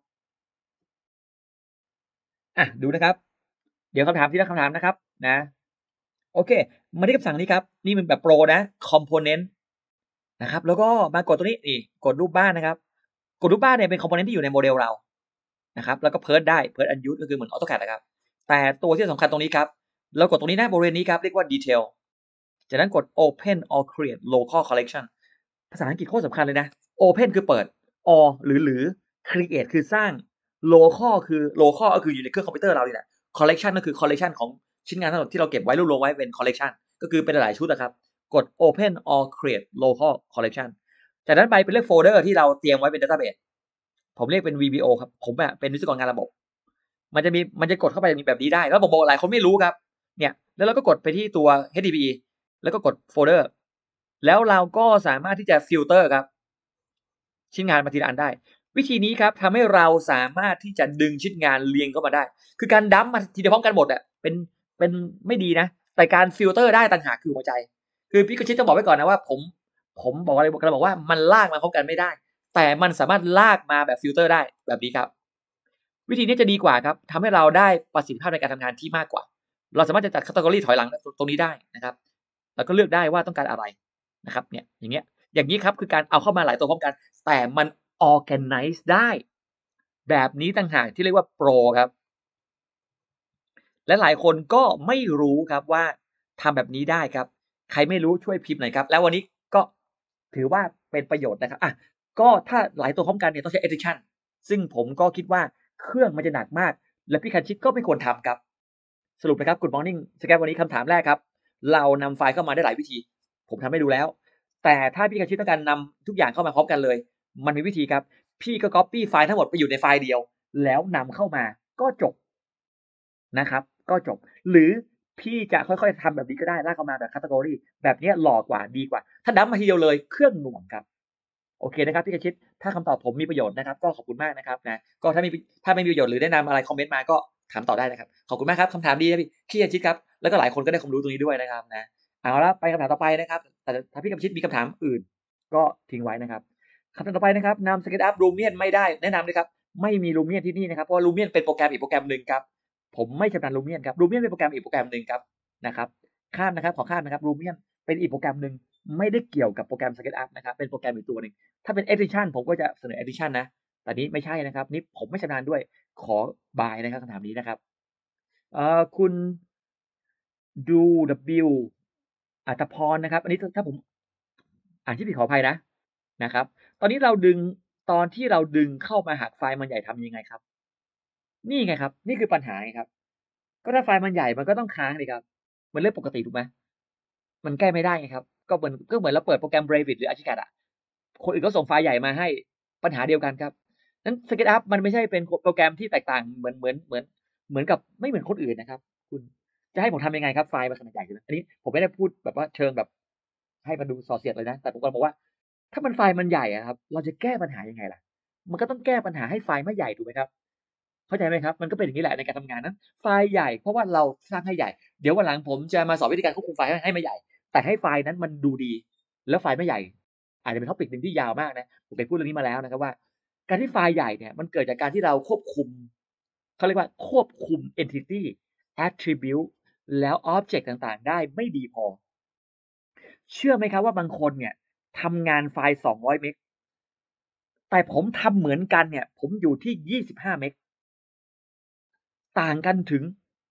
อ่ะดูนะครับเดี๋ยวคำถามทีละคำถามนะครับนะโอเคมาที่คำสั่งนี้ครับนี่มันแบบโปรนะ Component นะครับแล้วก็มากดตรงนี้นี่กดรูปบ้านนะครับกดรูปบ้านเนี่ยเป็น Component ที่อยู่ในโมเดลเรานะครับแล้วก็เพิร์ทได้เพิร์ท Unused ก็คือเหมือน AutoCAD นะครับแต่ตัวที่สำคัญตรงนี้ครับเรากดตรงนี้นะบริเวณนี้ครับเรียกว่า Detail จากนั้นกด Open or Create Local Collection ภาษาอังกฤษโคตรสำคัญเลยนะ Open คือเปิด or หรือหรือ Create คือสร้าง Local คือ Local ก็คืออยู่ในเครื่องคอมพิวเตอร์เรานี่แหละ Collection ก็คือ Collection ของชิ้นงานทั้งหมดที่เราเก็บไว้รวบรวมไว้เป็น Collection ก็คือเป็นหลายๆชุดนะครับกด Open or Create Local Collection จากนั้นไปเป็นเลือกโฟลเดอร์ที่เราเตรียมไว้เป็น Database ผมเรียกเป็น วี บี โอ ครับผมอะเป็นวิศวกรงานระบบมันจะมีมันจะกดเข้าไปแบบนี้ได้แล้วผมบอกหลายคนไม่รู้ครับเนี่ยแล้วเราก็กดไปที่ตัว เอช ดี บี แล้วก็กดโฟลเดอร์แล้วเราก็สามารถที่จะฟิลเตอร์ครับชิ้นงานมาทีละอันได้วิธีนี้ครับทำให้เราสามารถที่จะดึงชิ้นงานเรียงเข้ามาได้คือการดั้มมาทีเดียวพร้อมกันหมดอะเป็นเป็นไม่ดีนะแต่การฟิลเตอร์ได้ต่างหากคือหัวใจคือพี่ก็ชิดต้องบอกไว้ก่อนนะว่าผมผมบอกอะไรบอกกันบอกว่ามันลากมาพร้อมกันไม่ได้แต่มันสามารถลากมาแบบฟิลเตอร์ได้แบบนี้ครับวิธีนี้จะดีกว่าครับทำให้เราได้ประสิทธิภาพในการทำงานที่มากกว่าเราสามารถจะจัด category ถอยหลังตรงนี้ได้นะครับแล้วก็เลือกได้ว่าต้องการอะไรนะครับเนี่ยอย่างเงี้ยอย่างนี้ครับคือการเอาเข้ามาหลายตัวพร้อมกันแต่มัน organize ได้แบบนี้ต่างหากที่เรียกว่าโปรครับและหลายคนก็ไม่รู้ครับว่าทำแบบนี้ได้ครับใครไม่รู้ช่วยพิมพ์หน่อยครับแล้ววันนี้ก็ถือว่าเป็นประโยชน์นะครับอ่ะก็ถ้าหลายตัวพร้อมกันเนี่ยต้องใช้ edition ซึ่งผมก็คิดว่าเครื่องมันจะหนักมากและพี่คันชิตก็ไม่ควรทำครับสรุปนะครับ Good Morning Scam วันนี้คำถามแรกครับเรานำไฟล์เข้ามาได้หลายวิธีผมทำให้ดูแล้วแต่ถ้าพี่คันชิตต้องการนำทุกอย่างเข้ามาพร้อมกันเลยมันมีวิธีครับพี่ก็ copy ไฟล์ทั้งหมดไปอยู่ในไฟล์เดียวแล้วนำเข้ามาก็จบนะครับก็จบหรือพี่จะค่อยๆทำแบบนี้ก็ได้ลากเข้ามาแบบ category แบบนี้หล่อกว่าดีกว่าถ้าดั้มมาทีเดียวเลยเครื่องหน่วงครับ โอเคนะครับพี่กระชิดถ้าคำตอบผมมีประโยชน์นะครับก็ขอบคุณมากนะครับนะก็ถ้ามีถ้าไม่มีประโยชน์หรือแนะนำอะไรคอมเมนต์มาก็ถามต่อได้นะครับขอบคุณมากครับคำถามดีนะพี่พี่กระชิดครับแล้วก็หลายคนก็ได้ความรู้ตรงนี้ด้วยนะครับนะเอาละไปคำถามต่อไปนะครับแต่ถ้าพี่กระชิดมีคำถามอื่นก็ทิ้งไว้นะครับคำถามต่อไปนะครับนำ SketchUp Lumion ไม่ได้แนะนำเลยครับไม่มี Lumion ที่นี่นะครับเพราะว่า Lumion เป็นโปรแกรมอีกโปรแกรมหนึ่งครับผมไม่ชำนาญ Lumion ครับ Lumion เป็นโปรแกรมอีกโปรแกรมหนึ่งครับนะครับข้ามนะครับขอข้ามนะครับ Lumion เป็นอีกโปรแกรมหนึ่งไม่ได้เกี่ยวกับโปรแกรม SketchUp นะครับเป็นโปรแกรมอีกตัวหนึ่ง ถ้าเป็น Edition ผมก็จะเสนอ Edition นะแต่นี้ไม่ใช่นะครับนี่ผมไม่ชำนาญด้วยขอบายนะครับคำถามนี้นะครับเอ่อคุณดู W อัตภพรนะครับอันนี้ถ้าผมอ่านชื่อผิดขออภัยนะนะครับตอนนี้เราดึงตอนที่เราดึงเข้ามาหากไฟล์มันใหญ่ทำยังไงครับนี่ไงครับนี่คือปัญหาไงครับก็ถ้าไฟล์มันใหญ่มันก็ต้องค้างสิครับมันเรื่องปกติถูกไหมมันแก้ไม่ได้ไงครับก็เหมือนก็เหมือนเราเปิดโปรแกรม Revit หรือ ArchiCAD อะคนอื่นก็ส่งไฟล์ใหญ่มาให้ปัญหาเดียวกันครับนั้น SketchUp มันไม่ใช่เป็นโปรแกรมที่แตกต่างเหมือนเหมือนเหมือนเหมือนกับไม่เหมือนคนอื่นนะครับคุณจะให้ผมทำยังไงครับไฟล์มันขนาดใหญ่ใช่ไหมอันนี้ผมไม่ได้พูดแบบว่าเชิงแบบให้มันดูส่อเสียดเลยนะแต่ผมกำลังบอกว่าถ้ามันไฟล์มันใหญ่อะครับเราจะแก้ปัญหายังไงล่ะมันก็ต้องแก้ปัญหาให้ไฟล์ไม่ใหญ่ถูกไหมครับเข้าใจไหมครับมันก็เป็นอย่างนี้แหละในการทำงานนั้นไฟล์ใหญ่เพราะว่าเราสร้างให้ใหญ่เดี๋ยววันหลังผมจะมาสอนวิธีการควบคุมไฟล์ให้ให้ไม่ใหญ่แต่ให้ไฟล์นั้นมันดูดีแล้วไฟล์ไม่ใหญ่อาจจะเป็น topic หนึ่งที่ยาวมากนะผมเคยพูดเรื่องนี้มาแล้วนะครับว่าการที่ไฟล์ใหญ่เนี่ยมันเกิดจากการที่เราควบคุมเขาเรียกว่าควบคุม entity attribute แล้วอ็อบเจกต์ต่างๆได้ไม่ดีพอเชื่อไหมครับว่าบางคนเนี่ยทำงานไฟล์สองร้อยเมกแต่ผมทำเหมือนกันเนี่ยผมอยู่ที่ยี่สิบห้าเมกต่างกันถึง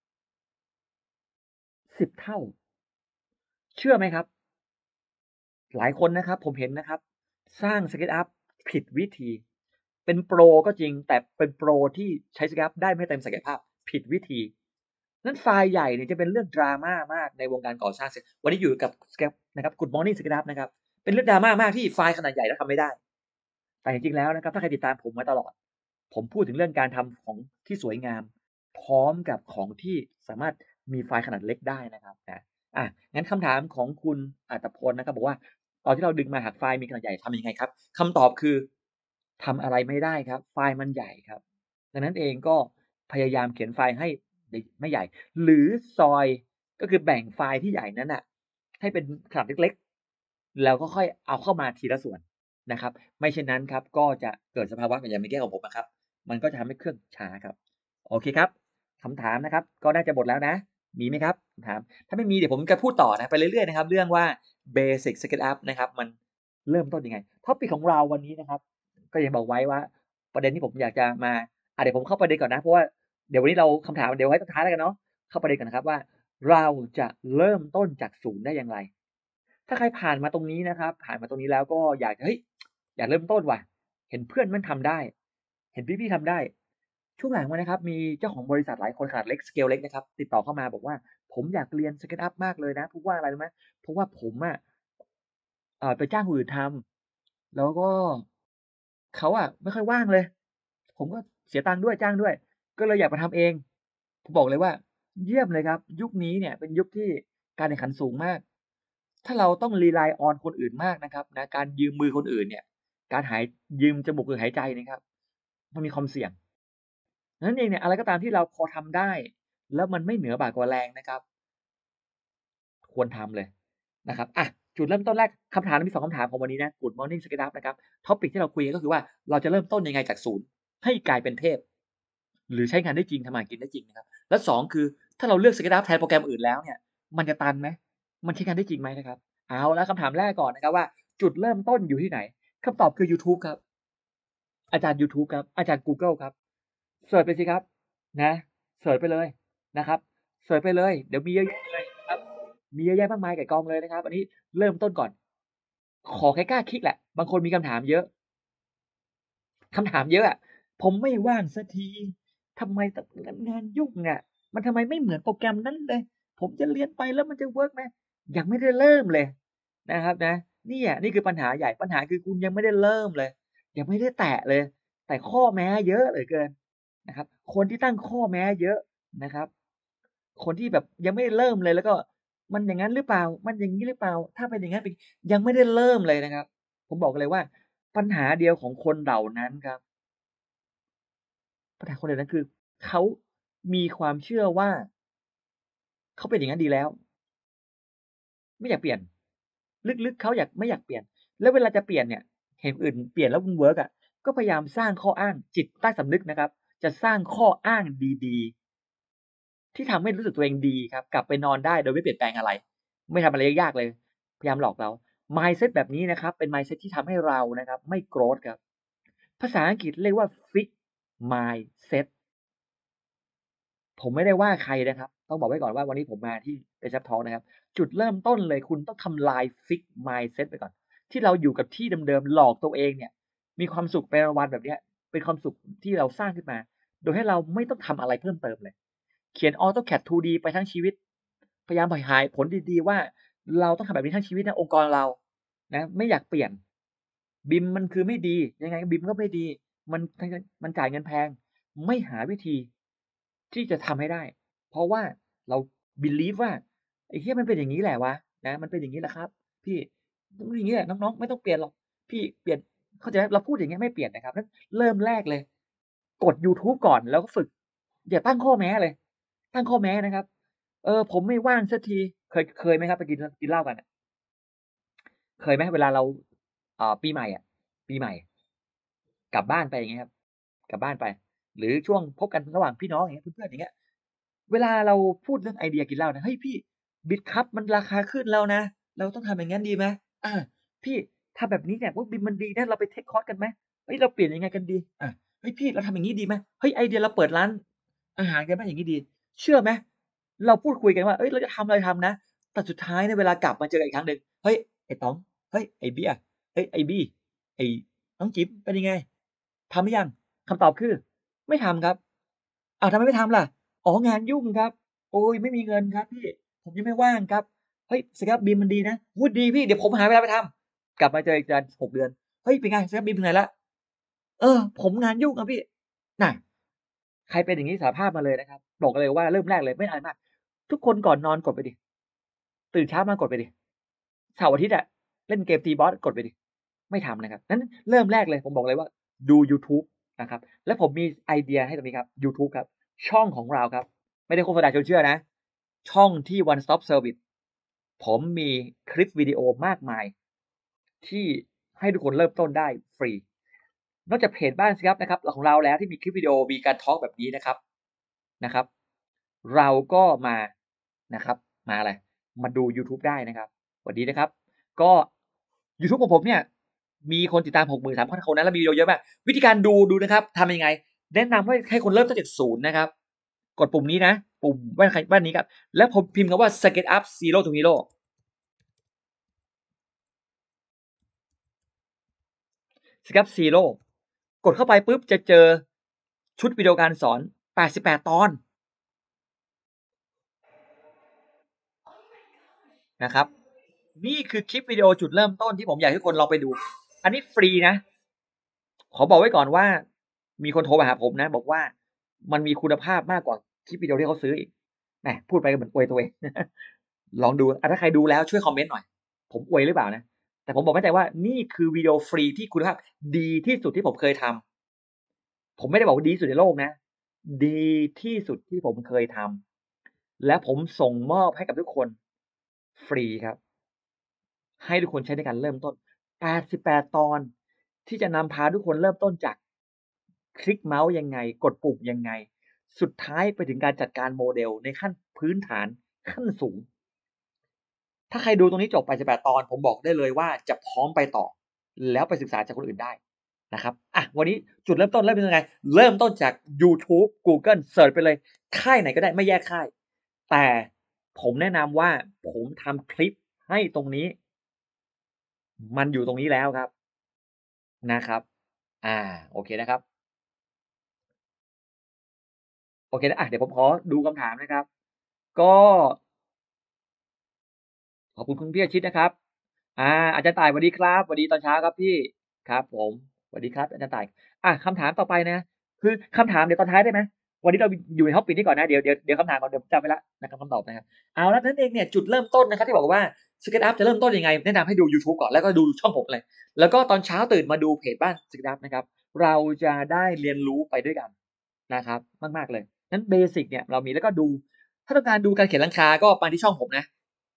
สิบเท่าเชื่อไหมครับหลายคนนะครับผมเห็นนะครับสร้าง SketchUp ผิดวิธีเป็นโปรก็จริงแต่เป็นโปรที่ใช้ SketchUp ได้ไม่เต็มศักยภาพผิดวิธีนั้นไฟล์ใหญ่เนี่ยจะเป็นเรื่อง drama มากในวงการก่อสร้างวันนี้อยู่กับ Sketch นะครับ Good Morning SketchUp นะครับเป็นเรื่อง drama มากที่ไฟล์ขนาดใหญ่แล้วทำไม่ได้แต่จริงๆแล้วนะครับถ้าใครติดตามผมมาตลอดผมพูดถึงเรื่องการทำของที่สวยงามพร้อมกับของที่สามารถมีไฟล์ขนาดเล็กได้นะครับนะอ่ะงั้นคำถามของคุณอัตพลนะครับบอกว่าตอนที่เราดึงมาหากไฟล์มีขนาดใหญ่ทำยังไงครับคำตอบคือทำอะไรไม่ได้ครับไฟล์มันใหญ่ครับดังนั้นเองก็พยายามเขียนไฟล์ให้ไม่ใหญ่หรือซอยก็คือแบ่งไฟล์ที่ใหญ่นั้นน่ะให้เป็นขนาดเล็กๆแล้วก็ค่อยเอาเข้ามาทีละส่วนนะครับไม่เช่นนั้นครับก็จะเกิดสภาวะอย่างเมื่อกี้ของผมนะครับมันก็จะทำให้เครื่องช้าครับโอเคครับคำถามนะครับก็น่าจะหมดแล้วนะมีไหมครับคำถาม ถ้าไม่มีเดี๋ยวผมจะพูดต่อนะไปเรื่อยๆนะครับเรื่องว่า Basic SketchUp นะครับมันเริ่มต้นยังไง Topic ของเราวันนี้นะครับก็ยังบอกไว้ว่าประเด็นที่ผมอยากจะมาอ่ะเดี๋ยวผมเข้าประเด็นก่อนนะเพราะว่าเดี๋ยววันนี้เราคำถามเดี๋ยวไว้ตอนท้ายแล้วกันเนาะเข้าประเด็นก่อนนะครับว่าเราจะเริ่มต้นจากศูนย์ได้อย่างไรถ้าใครผ่านมาตรงนี้นะครับผ่านมาตรงนี้แล้วก็อยากจะเฮ้ยอยากเริ่มต้นว่ะเห็นเพื่อนมันทำได้เห็นพี่ๆทำได้ช่วงหลังมานะครับมีเจ้าของบริษัทหลายคนขนาดเล็กสเกลเล็กนะครับติดต่อเข้ามาบอกว่าผมอยากเรียน SketchUp มากเลยนะเพราะว่าอะไรรู้ไหมเพราะว่าผมอะเอ่อไปจ้างคนอื่นทำแล้วก็เขาอะไม่ค่อยว่างเลยผมก็เสียตังค์ด้วยจ้างด้วยก็เลยอยากมาทำเองผมบอกเลยว่าเยี่ยมเลยครับยุคนี้เนี่ยเป็นยุคที่การแข่งขันสูงมากถ้าเราต้อง rely on คนอื่นมากนะครับนะการยืมมือคนอื่นเนี่ยการหายยืมจมูกหรือหายใจนะครับมันมีความเสี่ยงนั้นเองเนี่ยอะไรก็ตามที่เราพอทำได้แล้วมันไม่เหนือบ่ากว่าแรงนะครับควรทำเลยนะครับอะจุดเริ่มต้นแรกคำถามมีสองคำถามของวันนี้นะ Good Morning SketchUp นะครับ topic ที่เราคุยกันก็คือว่าเราจะเริ่มต้นยังไงจากศูนย์ให้กลายเป็นเทพหรือใช้งานได้จริงทำมาหากินได้จริงนะครับและสองคือถ้าเราเลือก SketchUp แทนโปรแกรมอื่นแล้วเนี่ยมันจะตันไหมมันใช้งานได้จริงไหมนะครับเอาละคำถามแรกก่อนนะครับว่าจุดเริ่มต้นอยู่ที่ไหนคำตอบคือยูทูบครับอาจารย์ยูทูบครับอาจารย์กูเกิลครับเสิร์ชไปสิครับนะเสิร์ชไปเลยนะครับเสิร์ชไปเลยเดี๋ยวมีเยอะแยะเลยนะครับมีเยอะแยะมากมายไก่กองเลยนะครับอันนี้เริ่มต้นก่อนขอแค่กล้าคิดแหละบางคนมีคำถามเยอะ คำถามเยอะอะผมไม่ว่างสักทีทำไมตงานยุ่งอะมันทำไมไม่เหมือนโปรแกรมนั้นเลยผมจะเรียนไปแล้วมันจะเวิร์กไหมยังไม่ได้เริ่มเลยนะครับนะเนี่ยนี่คือปัญหาใหญ่ปัญหาคือคุณยังไม่ได้เริ่มเลยยังไม่ได้แตะเลยแต่ข้อแม้เยอะเหลือเกินนะครับคนที่ตั้งข้อแม้เยอะนะครับคนที่แบบยังไม่ได้เริ่มเลยแล้วก็มันอย่างงั้นหรือเปล่ามันอย่างงี้หรือเปล่าถ้าเป็นอย่างงั้นเป็นยังไม่ได้เริ่มเลยนะครับผมบอกเลยว่า ปัญหาเดียวของคนเหล่านั้นครับปัญหาคนเหล่านั้นคือเขามีความเชื่อว่าเขาเป็นอย่างนั้นดีแล้วไม่อยากเปลี่ยนลึกๆเขาอยากไม่อยากเปลี่ยนแล้วเวลาจะเปลี่ยนเนี่ยเห็นคนอื่นเปลี่ยนแล้วมันเวิร์กอะก็พยายามสร้างข้ออ้างจิตใต้สำนึกนะครับจะสร้างข้ออ้างดีๆที่ทำให้รู้สึกตัวเองดีครับกลับไปนอนได้โดยไม่เปลี่ยนแปลงอะไรไม่ทำอะไรยากๆเลยพยายามหลอกเรา mindset แบบนี้นะครับเป็น mindset ที่ทำให้เรานะครับไม่ growth ครับภาษาอังกฤษเรียกว่า fixed mindset ผมไม่ได้ว่าใครนะครับต้องบอกไว้ก่อนว่าวันนี้ผมมาที่ Base Talk นะครับจุดเริ่มต้นเลยคุณต้องทำลาย Fixed Mindset ไปก่อนที่เราอยู่กับที่เดิมๆหลอกตัวเองเนี่ยมีความสุขไปวันๆแบบเนี้ยเป็นความสุขที่เราสร้างขึ้นมาโดยให้เราไม่ต้องทำอะไรเพิ่มเติมเลยเขียน AutoCAD ทู ดี ไปทั้งชีวิตพยายามหาผลดีๆว่าเราต้องทำแบบนี้ทั้งชีวิตนะองค์กรเรานะไม่อยากเปลี่ยน บี ไอ เอ็ม มันคือไม่ดียังไง บี ไอ เอ็ม ก็ไม่ดีมันมันจ่ายเงินแพงไม่หาวิธีที่จะทำให้ได้เพราะว่าเรา believe ว่าไอ้เหี้ยมันเป็นอย่างงี้แหละวะนะมันเป็นอย่างงี้แหละครับพี่มันเป็นอย่างงี้แหละน้องๆไม่ต้องเปลี่ยนหรอกพี่เปลี่ยนเข้าใจไหมเราพูดอย่างเงี้ยไม่เปลี่ยนนะครับงั้นเริ่มแรกเลยกดยูทูบก่อนแล้วก็ฝึกอย่าตั้งข้อแม้เลยตั้งข้อแม้นะครับเออผมไม่ว่างสักทีเคยเคยไหมครับไปกินกินเหล้ากันอะเคยไหมเวลาเราอ่าปีใหม่อะปีใหม่ กลับบ้านไปอย่างเงี้ยครับกลับบ้านไปหรือช่วงพบกันระหว่างพี่น้องอย่างเงี้ยเพื่อนๆอย่างเงี้ยเวลาเราพูดเรื่องไอเดียกินเหล้านะเฮ้ยพี่บิตคัพมันราคาขึ้นแล้วนะเราต้องทำอย่างงั้นดีไหมอาพี่ทำแบบนี้เนี่ยอุ๊ยบิมมันดีนะเราไปเทกคอร์สกันไหมเฮ้ยเราเปลี่ยนยังไงกันดีอาเฮ้ยพี่เราทำอย่างงี้ดีไหมเฮ้ยไอเดียเราเปิดร้านอาหารกันไหมอย่างงี้ดีเชื่อไหมเราพูดคุยกันว่าเฮ้ยเราจะทำอะไรทำนะแต่สุดท้ายเนี่ยเวลากลับมาเจอกันอีกครั้งหนึ่งเฮ้ยไอ้ต๋องเฮ้ยไอ้เบียร์เฮ้ยไอ้บี้ไอ้น้องจิ๊บเป็นยังไง ทำหรือยังคำตอบคือไม่ทำครับอ้าวทำไมไม่ทำล่ะอ๋องานยุ่งครับโอ๊ยไม่มีเงินครับพี่ผมยังไม่ว่างครับเฮ้ย Scrap Beam มันดีนะอุ๊ยดีพี่เดี๋ยวผมหาเวลาไปทำกลับมาเจออีกกันหกเดือนเฮ้ยเป็นไง Scrap Beam ถึงไหนแล้วเออผมงานยุ่งอะพี่น่ะใครเป็นอย่างงี้สารภาพมาเลยนะครับบอกเลยว่าเริ่มแรกเลยไม่อะไรมากทุกคนก่อนนอนกดไปดิตื่นเช้ามากดไปดิเสาร์อาทิตย์อะเล่นเกมตีบอสกดไปดิไม่ทำนะครับนั้นเริ่มแรกเลยผมบอกเลยว่าดูยูทูบนะครับและผมมีไอเดียให้ตรงนี้ครับยูทูบครับช่องของเราครับไม่ได้โฆษณาชวนเชื่อนะช่องที่ One Stop Service ผมมีคลิปวิดีโอมากมายที่ให้ทุกคนเริ่มต้นได้ฟรีนอกจากเพจบ้านสิครับนะครับของเราแล้วที่มีคลิปวิดีโอมีการทอล์กแบบนี้นะครับนะครับ เราก็มานะครับมาอะไรมาดูยูทูบได้นะครับสวัสดีนะครับก็ยูทูบของผมเนี่ยมีคนติดตาม หกหมื่นสามพัน คนนะแล้วมีวิดีโอเยอะมากวิธีการดูดูนะครับทำยังไงแนะนำให้ให้คนเริ่มต้นจากศูนย์นะครับกดปุ่มนี้นะปุ่มแว่นแว่นนี้ครับแล้วผมพิมพ์คำว่า Skate Up Zero to Hero Skate Up Zero กดเข้าไปปุ๊บจะเจอชุดวิดีโอการสอนแปดสิบแปดตอนนะครับนี่คือคลิปวิดีโอจุดเริ่มต้นที่ผมอยากให้ทุกคนลองไปดูอันนี้ฟรีนะขอบอกไว้ก่อนว่ามีคนโทรมาหาผมนะบอกว่ามันมีคุณภาพมากกว่าคลิปวิดีโอที่เขาซื้ออีกแหมพูดไปก็เหมือนอวยตัวเอง ลองดูถ้าใครดูแล้วช่วยคอมเมนต์หน่อยผมอวยหรือเปล่านะแต่ผมบอกไม่ใจว่านี่คือวิดีโอฟรีที่คุณภาพดีที่สุดที่ผมเคยทำผมไม่ได้บอกว่าดีที่สุดในโลกนะดีที่สุดที่ผมเคยทำและผมส่งมอบให้กับทุกคนฟรีครับให้ทุกคนใช้ในการเริ่มต้นแปดสิบแปดตอนที่จะนำพาทุกคนเริ่มต้นจากคลิกเมาส์ยังไงกดปุ่มยังไงสุดท้ายไปถึงการจัดการโมเดลในขั้นพื้นฐานขั้นสูงถ้าใครดูตรงนี้จบแปดสิบแปดตอนผมบอกได้เลยว่าจะพร้อมไปต่อแล้วไปศึกษาจากคนอื่นได้นะครับอ่ะวันนี้จุดเริ่มต้นเริ่มเป็นยังไงเริ่มต้นจากยูทูบ Google เสิร์ชไปเลยค่ายไหนก็ได้ไม่แยกค่ายแต่ผมแนะนำว่าผมทำคลิปให้ตรงนี้มันอยู่ตรงนี้แล้วครับนะครับอาโอเคนะครับโอเคนะอ่ะเดี๋ยวผมขอดูคำถามนะครับก็ขอบคุณคุณพี่อาชิตนะครับอาอาจารย์ต่ายสวัสดีครับสวัสดีตอนเช้าครับพี่ครับผมสวัสดีครับอาจารย์ต่ายอาคำถามต่อไปนะคือคำถามเดี๋ยวตอนท้ายได้ไหมวันนี้เราอยู่ใน topic นี้ก่อนนะเดี๋ยวเดี๋ยวเดี๋ยวคำถามก่อนเดี๋ยวผมจำไว้แล้วนะครับคำตอบนะครับเอาละนั่นเองเนี่ยจุดเริ่มต้นนะครับที่บอกว่า Skate Up จะเริ่มต้นยังไงแนะนำให้ดูยูทูบก่อนแล้วก็ดูช่องผมเลยแล้วก็ตอนเช้าตื่นมาดูเพจบ้าน Skate Up นะครับเราจะได้เรียนรู้ไปด้วยกันนะครับมากๆเลยงั้นเบสิกเนี่ยเรามีแล้วก็ดูถ้าต้องการดูการเขียนหลังคาก็มาที่ช่องผมนะ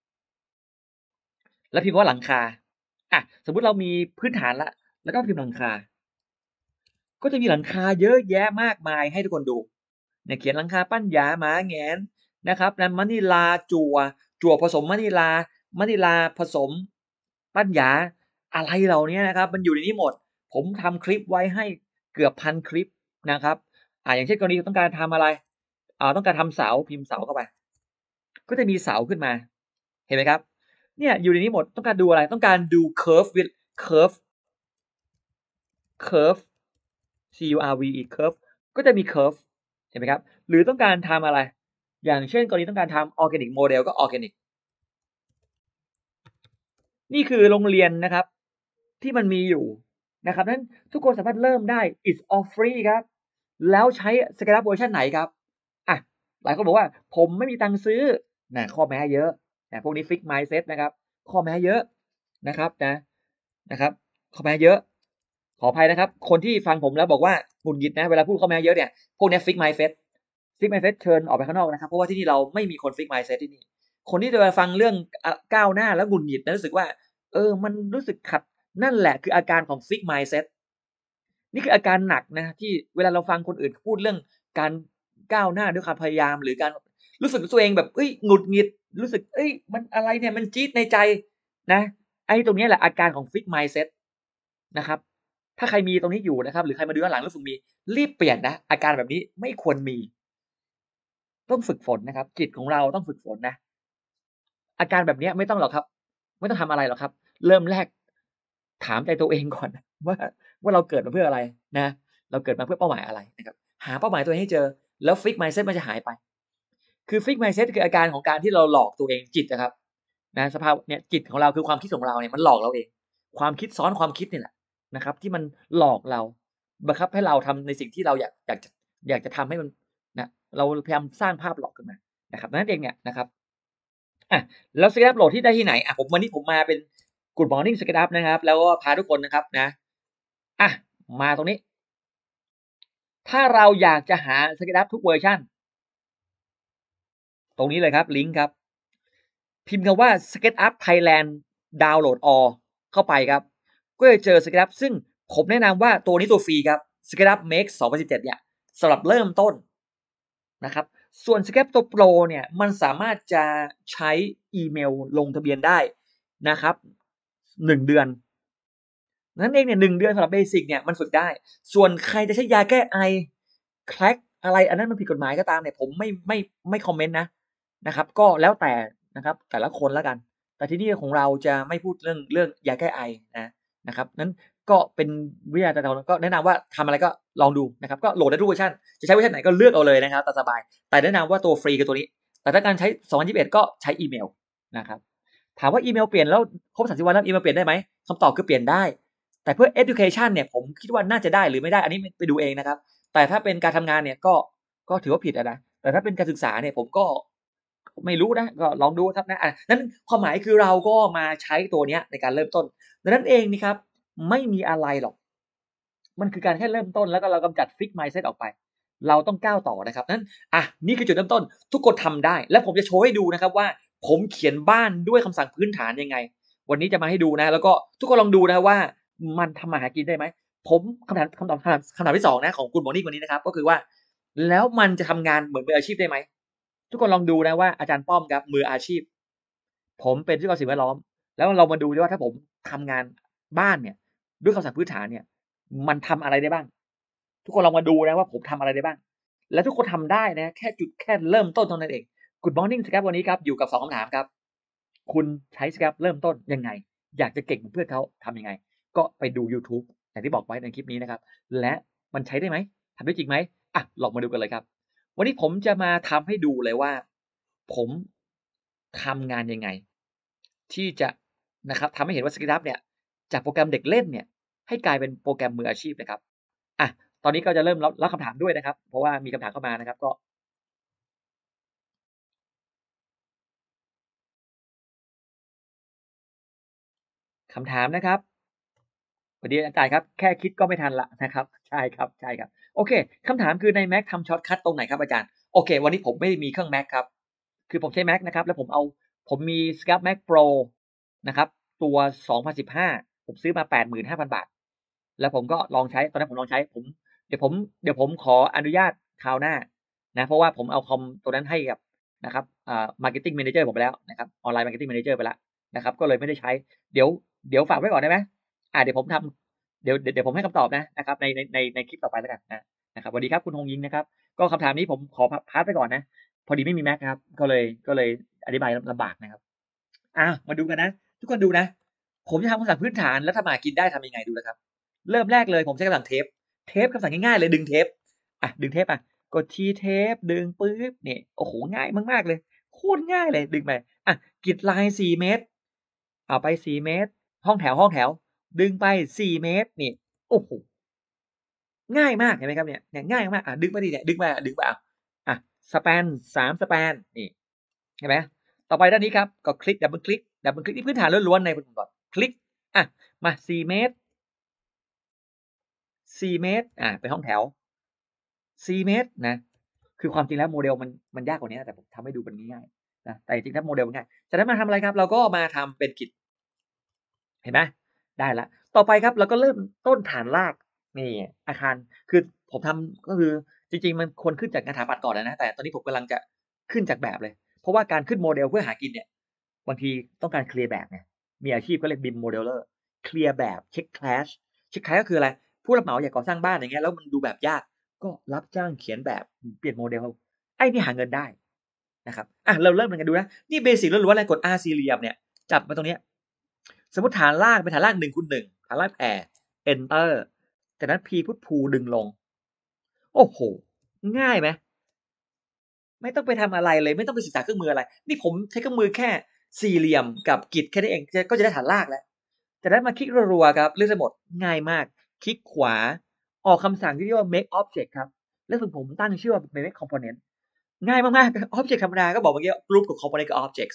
แล้วพิมพ์ว่าหลังคาอะสมมุติเรามีพื้นฐานแล้วแล้วก็พิมพ์หลังคาก็จะมีหลังคาเยอะแยะมากมายให้ทุกคนดูเนี่ยเขียนหลังคาปั้นหยาหมาแหงนนะครับนะมะนิลาจั่วจั่วผสมมะนิลามะนิลาผสมปั้นหยาอะไรเหล่าเนี้ยนะครับมันอยู่ในนี้หมดผมทำคลิปไว้ให้เกือบพันคลิปนะครับอ่าอย่างเช่นกรณีต้องการทำอะไรอ่าต้องการทำเสาพิมพ์เสาเข้าไปก็จะมีเสาขึ้นมาเห็นไหมครับเนี่ยอยู่ในนี้หมดต้องการดูอะไรต้องการดู curve with curve curve c u r v e curve ก็จะมี curve เห็นไหมครับหรือต้องการทำอะไรอย่างเช่นกรณีต้องการทำ organic model ก็ organic นี่คือโรงเรียนนะครับที่มันมีอยู่นะครับนั้นทุกคนสามารถเริ่มได้ it's all free ครับแล้วใช้ Scala เวอร์ชันไหนครับอะหลายคนบอกว่าผมไม่มีตังค์ซื้อนะข้อแม้เยอะนะพวกนี้ fixed mindset นะครับข้อแม้เยอะนะครับนะนะครับข้อแม้เยอะขออภัยนะครับคนที่ฟังผมแล้วบอกว่าหงุดหงิดนะเวลาพูดข้อแม้เยอะเนี่ยพวกนี้ fixed mindset fixed mindset เชิญออกไปข้างนอกนะครับเพราะว่าที่นี่เราไม่มีคน fixed mindset ที่นี่คนที่จะมาฟังเรื่องอ่าก้าวหน้าแล้วหงุดหงิดแล้วรู้สึกว่า เออมันรู้สึกขัดนั่นแหละคืออาการของ Fixed Mindset นี่คืออาการหนักนะที่เวลาเราฟังคนอื่นพูดเรื่องการก้าวหน้าด้วยความพยายามหรือการรู้สึกตัวเองแบบเฮ้ยหงุดหงิดรู้สึกเฮ้ยมันอะไรเนี่ยมันจี๊ดในใจนะไอ้ตรงเนี้ยแหละอาการของ Fixed Mindset นะครับถ้าใครมีตรงนี้อยู่นะครับหรือใครมาดูย้อนหลังรู้สึกมีรีบเปลี่ยนนะอาการแบบนี้ไม่ควรมีต้องฝึกฝนนะครับจิตของเราต้องฝึกฝนนะ อาการแบบเนี้ยไม่ต้องหรอกครับไม่ต้องทำอะไรหรอกครับเริ่มแรกถามใจตัวเองก่อนว่าว่าเราเกิดมาเพื่ออะไรนะเราเกิดมาเพื่อเป้าหมายอะไรนะครับหาเป้าหมายตัวเองให้เจอแล้ว Fix Mindset มันจะหายไปคือ Fix Mindset คืออาการของการที่เราหลอกตัวเองจิตอะครับนะสภาวะเนี่ยจิตของเราคือความคิดของเราเนี่ยมันหลอกเราเองความคิดซ้อนความคิดเนี่ยแหละนะครับที่มันหลอกเราบังคับให้เราทำในสิ่งที่เราอยากอยากจะอยากจะทำให้มันนะเราพยายามสร้างภาพหลอกขึ้นมานะครับนั่นเองเนี่ยนะครับอ่ะแล้ว SketchUp โหลดที่ได้ที่ไหนอ่ะผมวันนี้ผมมาเป็น Good Morning SketchUp นะครับแล้วก็พาทุกคนนะครับนะอ่ะมาตรงนี้ถ้าเราอยากจะหา SketchUp ทุกเวอร์ชันตรงนี้เลยครับลิงก์ครับพิมพ์คำว่า SketchUp Thailand Download All เข้าไปครับก็จะเจอ SketchUp ซึ่งผมแนะนำว่าตัวนี้ตัวฟรีครับ SketchUp Make สองพันสิบเจ็ดเนี่ยสำหรับเริ่มต้นนะครับส่วน SketchUp ตัว Pro เนี่ยมันสามารถจะใช้อีเมลลงทะเบียนได้นะครับหนึ่งเดือนนั่นเองเนี่ยหนึ่งเดือนสำหรับเบสิกเนี่ยมันฝึกได้ส่วนใครจะใช้ยาแก้ไอแคลกอะไรอันนั้นมันผิดกฎหมายก็ตามเนี่ยผมไม่ไม่ไม่คอมเมนต์นะนะครับก็แล้วแต่นะครับแต่ละคนแล้วกันแต่ที่นี่ของเราจะไม่พูดเรื่องเรื่องยาแก้ไอนะนะครับนั้นก็เป็นวิทยาการก็แนะนำว่าทำอะไรก็ลองดูนะครับก็โหลดได้ทุกเวอร์ชันจะใช้เวอร์ชันไหนก็เลือกเอาเลยนะครับตามสบายแต่แนะนำว่าตัวฟรีคือตัวนี้แต่ถ้าการใช้สองพันยี่สิบเอ็ดก็ใช้อีเมลนะครับถามว่าอีเมลเปลี่ยนแล้วครบสามสิบวันแล้วอีเมลเปลี่ยนได้ไหมคำตอบคือเปลี่ยนได้แต่เพื่อ education เนี่ยผมคิดว่าน่าจะได้หรือไม่ได้อันนี้ไปดูเองนะครับแต่ถ้าเป็นการทำงานเนี่ยก็ก็ถือว่าผิดนะแต่ถ้าเป็นการศึกษาเนี่ยผมก็ไม่รู้นะก็ลองดูครับนะอ่ะนั้นความหมายคือเราก็มาใช้ตัวเนี้ยในการเริ่มต้นดังนั้นเองนี่ครับไม่มีอะไรหรอกมันคือการแค่เริ่มต้นแล้วก็เรากำจัด fix mindset ออกไปเราต้องก้าวต่อนะครับนั้นอ่ะนี่คือจุดเริ่มต้นทุกคนทำได้และผมจะโชว์ให้ดูนะครับว่าผมเขียนบ้านด้วยคำสั่งพื้นฐานยังไงวันนี้จะมาให้ดูนะแล้วก็ทุกคนลองดูนะว่ามันทำมาหากินได้ไหมผมคำถามคำตอบคำถามคำถามที่สองนะของคุณหมอนี่วันนี้นะครับก็คือว่าแล้วมันจะทำงานเหมือนมืออาชีพได้ไหมทุกคนลองดูนะว่าอาจารย์ป้อมครับมืออาชีพผมเป็นวิศวกรสิ่งแวดล้อมแล้วเรามาดูดิว่าถ้าผมทำงานบ้านเนี่ยด้วยคำสั่งพื้นฐานเนี่ยมันทำอะไรได้บ้างทุกคนลองมาดูนะว่าผมทำอะไรได้บ้างและทุกคนทำได้นะแค่จุดแค่เริ่มต้นเท่านั้นเอง Good Morning Scrap วันนี้ครับอยู่กับสองคำถามครับคุณใช้ Scrap เริ่มต้นยังไงอยากจะเก่งเหมือนเพื่อนเขาทำยังไงก็ไปดูยูทูบอย่างที่บอกไว้ในคลิปนี้นะครับและมันใช้ได้ไหมทำได้จริงไหมอ่ะลองมาดูกันเลยครับวันนี้ผมจะมาทำให้ดูเลยว่าผมทำงานยังไงที่จะนะครับทำให้เห็นว่า SketchUp เนี่ยจากโปรแกรมเด็กเล่นเนี่ยให้กลายเป็นโปรแกรมมืออาชีพนะครับอ่ะตอนนี้ก็จะเริ่มรับรับคำถามด้วยนะครับเพราะว่ามีคำถามเข้ามานะครับก็คำถามนะครับ สวัสดีอาจารย์ครับแค่คิดก็ไม่ทันละนะครับใช่ครับใช่ครับโอเคคำถามคือใน Mac ทำช็อตคัตตรงไหนครับอาจารย์โอเควันนี้ผมไม่ได้มีเครื่อง Mac ครับคือผมใช้ Mac นะครับแล้วผมเอาผมมี SketchUp Mac Pro นะครับตัวสองพันสิบห้าผมซื้อมา แปดหมื่นห้าพัน บาทแล้วผมก็ลองใช้ตอนนั้นผมลองใช้ผมเดี๋ยวผมเดี๋ยวผมขออนุญาตคราวหน้านะเพราะว่าผมเอาคอมตัวนั้นให้กับนะครับอ่า Marketing Manager ผมไปแล้วนะครับ Online Marketing Manager ไปแล้วนะครับก็เลยไม่ได้ใช้เดี๋ยวเดี๋ยวฝากไว้ก่อนได้ไหมอ่าเดี๋ยวผมทำ เดี๋ยวเดี๋ยวผมให้คำตอบนะนะครับในในในในคลิปต่อไปแล้วกันนะนะครับสวัสดีครับคุณฮงยิงนะครับก็คำถามนี้ผมขอพาร์ทไปก่อนนะพอดีไม่มี Mac ครับก็เลยก็เลยอธิบายลำบากนะครับอ่ะมาดูกันนะทุกคนดูนะผมจะทำคำสั่งพื้นฐานแล้วทำมากินได้ทำยังไงดูนะครับเริ่มแรกเลยผมใช้คำสั่งเทปเทปคำสั่งง่ายๆเลยดึงเทปอ่ะดึงเทปอ่ะกดทีเทปดึงปึ๊บนี่โอ้โหง่ายมากๆเลยโคตรง่ายเลยดึงไปอ่ะกรีดลายสี่เมตรเอาไปสี่เมตรห้องแถวห้องแถวดึงไปสี่เมตรนี่โอ้โห ง่ายมากเห็นไหมครับเนี่ยเนี่ยง่ายมากอ่ะดึงไปดิเนี่ยดึงไปอ่ะดึงไปอ่ะอ่ะสแปนสามสแปนนี่เห็นไหมต่อไปด้านนี้ครับก็คลิกดับเบิลคลิกดับเบิลคลิกที่พื้นฐานล้วนๆในผมก่อนคลิกอ่ะมาสี่เมตรสี่เมตรอ่ะไปห้องแถวสี่เมตรนะคือความจริงแล้วโมเดลมันมันยากกว่านี้แต่ผมทำให้ดูเป็นง่ายๆนะแต่จริงๆถ้าโมเดลมันง่ายจากนั้นมาทำอะไรครับเราก็มาทำเป็นกิจเห็นไหมได้แล้วต่อไปครับเราก็เริ่มต้นฐานรากนี่อาคารคือผมทำก็คือจริงๆมันควรขึ้นจากงานสถาปัตย์ก่อนนะแต่ตอนนี้ผมกำลังจะขึ้นจากแบบเลยเพราะว่าการขึ้นโมเดลเพื่อหากินเนี่ยบางทีต้องการเคลียร์แบบไงมีอาชีพก็เรียก บี ไอ เอ็ม Modeler เคลียร์แบบเช็ค Clash เช็ค Clash ก็คืออะไรผู้รับเหมาอยากก่อสร้างบ้านอย่างเงี้ยแล้วมันดูแบบยากก็รับจ้างเขียนแบบเปลี่ยนโมเดลไอ้นี่หาเงินได้นะครับอ่ะเราเริ่มกันดูนะนี่เบสิกล้วนๆเลยกด R สี่เหลี่ยมเนี่ยจับมาตรงเนี้ย สมมติฐานล่างเป็นฐานล่างหนึ่งคูณหนึ่งฐานล่างแอร์ enter จากนั้น p พุทพูดึงลงโอ้โหง่ายไหมไม่ต้องไปทำอะไรเลยไม่ต้องไปศึกษาเครื่องมืออะไรนี่ผมใช้เครื่องมือแค่สี่เหลี่ยมกับกริดแค่นี้เองก็จะได้ฐานล่างแล้วจากนั้นมาคลิกรัวๆครับเลือกได้หมดง่ายมากคลิกขวาออกคำสั่งที่เรียกว่า make object ครับแล้วถึงผมตั้งชื่อว่า make component ง่ายมากๆ object ธรรมดาก็บอกเมื่อกี้ group กับ component กับ objects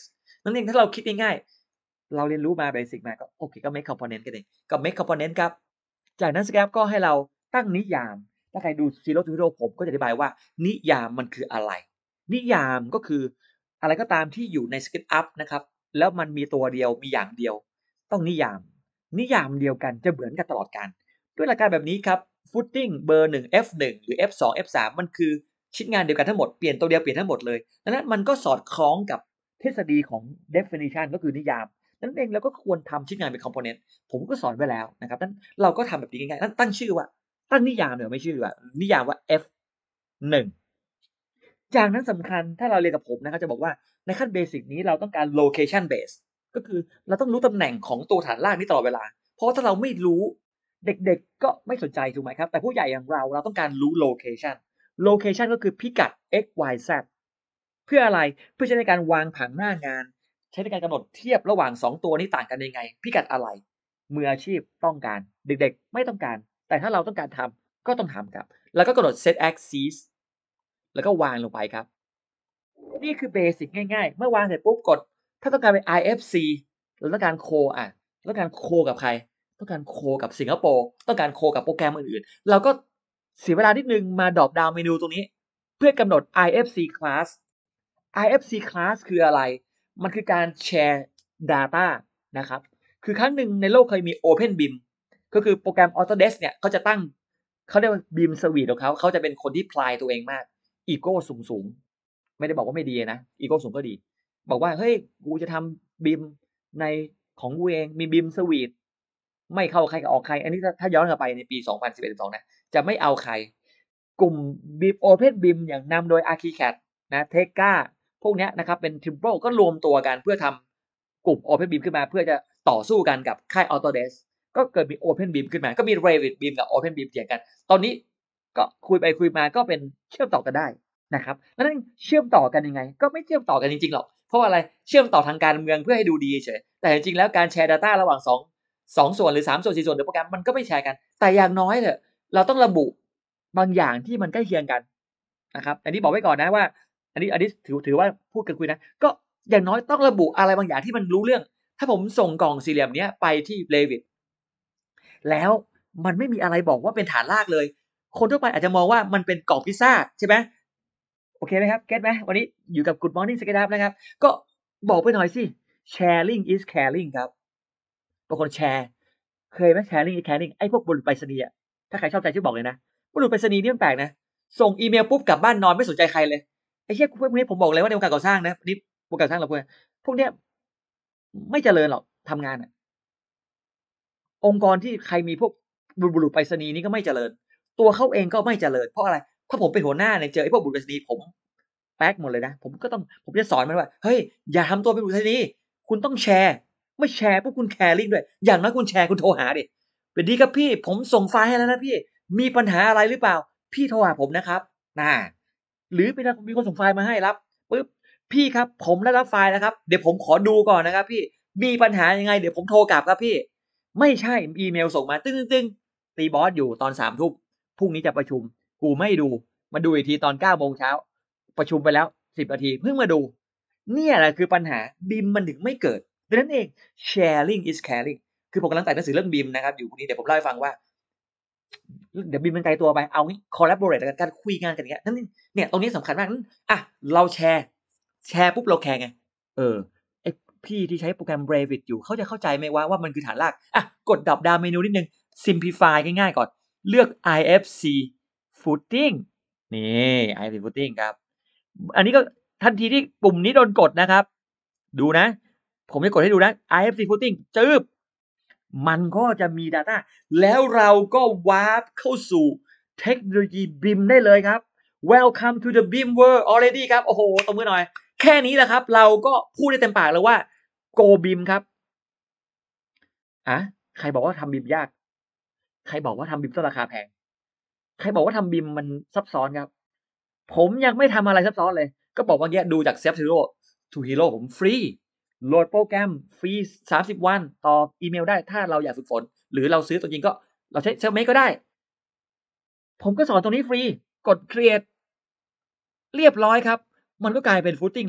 นั่นเองถ้าเราคิดง่ายๆเราเรียนรู้มาเบสิกมาก็โอเคก็ make component กันเองก็ make component ครับจากนั้น Scrap ก็ให้เราตั้งนิยามถ้าใครดู Zero to Hero ผมก็จะอธิบายว่านิยามมันคืออะไรนิยามก็คืออะไรก็ตามที่อยู่ใน SketchUp นะครับแล้วมันมีตัวเดียวมีอย่างเดียวต้องนิยามนิยามเดียวกันจะเหมือนกันตลอดกาลด้วยหลักการแบบนี้ครับ Footing เบอร์หนึ่ง เอฟ หนึ่ง หรือ เอฟ สอง เอฟ สาม มันคือชิ้นงานเดียวกันทั้งหมดเปลี่ยนตัวเดียวเปลี่ยนทั้งหมดเลยดังนั้นมันก็สอดคล้องกับทฤษฎีของ definition ก็คือนิยามนั่นเองเราก็ควรทำชิ้นงานเป็น component ผมก็สอนไว้แล้วนะครับนั้นเราก็ทำแบบนี้ง่ายๆตั้งชื่อว่าตั้งนิยามเดี๋ยวไม่ชื่อว่านิยามว่า เอฟ หนึ่ง จากนั้นสำคัญถ้าเราเรียนกับผมนะครับจะบอกว่าในขั้นเบสิกนี้เราต้องการ location base ก็คือเราต้องรู้ตำแหน่งของตัวฐานรากนี้ตลอดเวลาเพราะถ้าเราไม่รู้เด็กๆก็ไม่สนใจถูกไหมครับแต่ผู้ใหญ่อย่างเราเราต้องการรู้ location location ก็คือพิกัด x y z เพื่ออะไรเพื่อใช้ในการวางผังหน้างานใช้ในการกำหนดเทียบระหว่างสองตัวนี้ต่างกันยังไงพิกัดอะไรมืออาชีพต้องการเด็กๆไม่ต้องการแต่ถ้าเราต้องการทำก็ต้องทำครับแล้วก็กำหนด set axis แล้วก็วางลงไปครับนี่คือเบสิกง่ายๆเมื่อวางเสร็จปุ๊บกดถ้าต้องการเป็น ไอ เอฟ ซี เราต้องการโคอ่ะต้องการโคกับใครต้องการโคกับสิงคโปร์ต้องการโคกับโปรแกรมอื่นๆเราก็เสียเวลานิดนึงมาดรอปดาวน์เมนูตรงนี้เพื่อกำหนด ไอ เอฟ ซี class ไอ เอฟ ซี class คืออะไรมันคือการแชร์ data นะครับคือครั้งหนึ่งในโลกเคยมี Open บี ไอ เอ็ม ก็คือโปรแกรม Autodesk เนี่ยเขาจะตั้งเขาเรียกว่า บี ไอ เอ็ม Suite ของเขาเขาจะเป็นคนที่พลายตัวเองมากอีโก้สูงๆไม่ได้บอกว่าไม่ดีนะอีโก้สูงก็ดีบอกว่าเฮ้ยกูจะทำ บี ไอ เอ็ม ในของกูเองมี บี ไอ เอ็ม Suite ไม่เข้าใครกับออกใครอันนี้ถ้าย้อนกลับไปในปีสองพันสิบเอ็ด สิบสองนะจะไม่เอาใครกลุ่ม บี Open บี ไอ เอ็ม อย่างนำโดย Archicad นะ Teka พวกนี้นะครับเป็น Trimble ก็รวมตัวกันเพื่อทำกลุ่ม Open บี ไอ เอ็ม ขึ้นมาเพื่อจะต่อสู้กันกับค่าย Autodesk ก็เกิดมี Open บี ไอ เอ็ม ขึ้นมาก็มี Revit บี ไอ เอ็ม กับ Open บี ไอ เอ็ม เถียงกันตอนนี้ก็คุยไปคุยมาก็เป็นเชื่อมต่อกันได้นะครับแล้วนั่นเชื่อมต่อกันยังไงก็ไม่เชื่อมต่อกันจริงๆหรอกเพราะว่าอะไรเชื่อมต่อทางการเมืองเพื่อให้ดูดีเฉยแต่จริงๆแล้วการแชร์ data ระหว่างสอง สองส่วนหรือสามส่วนสี่ส่วนในโปรแกรมมันก็ไม่แชร์กันแต่อย่างน้อยเถอะเราต้องระบุบางอย่างที่มันใกล้เคียงกันนะครับอันนี้บอกไว้ก่อนนะว่าอันนี้อันนี้ถือถือว่าพูดกันคุยนะก็อย่างน้อยต้องระบุอะไรบางอย่างที่มันรู้เรื่องถ้าผมส่งกล่องสี่เหลี่ยมเนี้ยไปที่ Revit แล้วมันไม่มีอะไรบอกว่าเป็นฐานรากเลยคนทั่วไปอาจจะมองว่ามันเป็นกล่องพิซซ่าใช่ไหมโอเคไหมครับเก็ตไหมวันนี้อยู่กับ Good Morning SketchUp นะครับก็บอกไปหน่อยสิ sharing is caring ครับบางคนแชร์เคยไหม sharing is caring ไอ้พวกบุรุษไปรษณีย์อะถ้าใครชอบใจช่วยบอกเลยนะบุรุษไปรษณีย์นี่มันแปลกนะส่งอีเมลปุ๊บกลับบ้านนอนไม่สนใจใครเลยไอ้เหี้ยพวกนี้ผมบอกเลยว่าในวงการก่อสร้างนะนี่วงการก่อสร้างเราพวกพวกเนี้ยไม่เจริญหรอกทำงานอะองค์กรที่ใครมีพวกบุรุษไปรษณีย์นี่ก็ไม่เจริญตัวเขาเองก็ไม่เจริญเพราะอะไรถ้าผมเป็นหัวหน้าเนี่ยเจอไอ้พวกบุรุษไปรษณีย์ผมแป๊กหมดเลยนะผมก็ต้องผมจะสอนมันว่าเฮ้ยอย่าทำตัวเป็นบุรุษไปรษณีย์คุณต้องแชร์ไม่แชร์พวกคุณแคร์ลิงด้วยอย่างน้อยคุณแชร์คุณโทรหาดิสวัสดีครับพี่ผมส่งไฟล์ให้แล้วนะพี่มีปัญหาอะไรหรือเปล่าพี่โทรหาผมนะครับน่าหรือเป็นมีคนส่งไฟล์มาให้รับปุ๊บพี่ครับผมได้รับไฟล์แล้วครับเดี๋ยวผมขอดูก่อนนะครับพี่มีปัญหายังไงเดี๋ยวผมโทรกลับครับพี่ไม่ใช่อีเมลส่งมาตึ้งๆๆตีบอสอยู่ตอนสามทุ่มพรุ่งนี้จะประชุมกูไม่ดูมาดูอีกทีตอนเก้าโมงเช้าประชุมไปแล้วสิบนาทีเพิ่งมาดูเนี่ยแหละคือปัญหา บี ไอ เอ็ม มันถึงไม่เกิดดังนั้นเอง sharing is caring คือผมกำลังแต่งหนังสือเรื่อง บี ไอ เอ็ม นะครับอยู่พรุ่งนี้เดี๋ยวผมเล่าให้ฟังว่าเดี๋ยว บี ไอ เอ็ม มันไกลตัวไปเอางี้ collaborate กันการคุยงานกันอย่างเงี้ยนั่นเนี่ยตรงนี้สำคัญมากอ่ะเราแชร์แชร์ปุ๊บเราแคร์ไงเออไอ้พี่ที่ใช้โปรแกรม Revit อยู่เขาจะเข้าใจไหมว่าว่ามันคือฐานรากอ่ะกดดรอปดาวน์เมนูนิดนึง simplify ง่ายๆก่อนเลือก ไอ เอฟ ซี footing นี่ ไอ เอฟ ซี footing ครับอันนี้ก็ทันทีที่ปุ่มนี้โดนกดนะครับดูนะผมจะกดให้ดูนะ ไอ เอฟ ซี footing จึ๊บมันก็จะมี data แล้วเราก็วาร์ปเข้าสู่เทคโนโลยี บี ไอ เอ็ม ได้เลยครับ Welcome to the บี ไอ เอ็ม world already ครับโอ้โหตบมือหน่อยแค่นี้แหละครับเราก็พูดได้เต็มปากเลยว่า Go บี ไอ เอ็ม ครับอ่ะใครบอกว่าทำ บี ไอ เอ็ม ยากใครบอกว่าทำ บี ไอ เอ็ม ต้องราคาแพงใครบอกว่าทำ บี ไอ เอ็ม มันซับซ้อนครับผมยังไม่ทำอะไรซับซ้อนเลยก็บอกว่าเนี้ยดูจาก Zero to Hero ผมฟรีโหลดโปรแกรมฟรีสามสิบวันต่ออีเมลได้ถ้าเราอยากฝึกฝนหรือเราซื้อตัวจริงก็เราใช้ Selfmade ก็ได้ผมก็สอนตรงนี้ฟรีกด create เรียบร้อยครับมันก็กลายเป็น footing แล้ว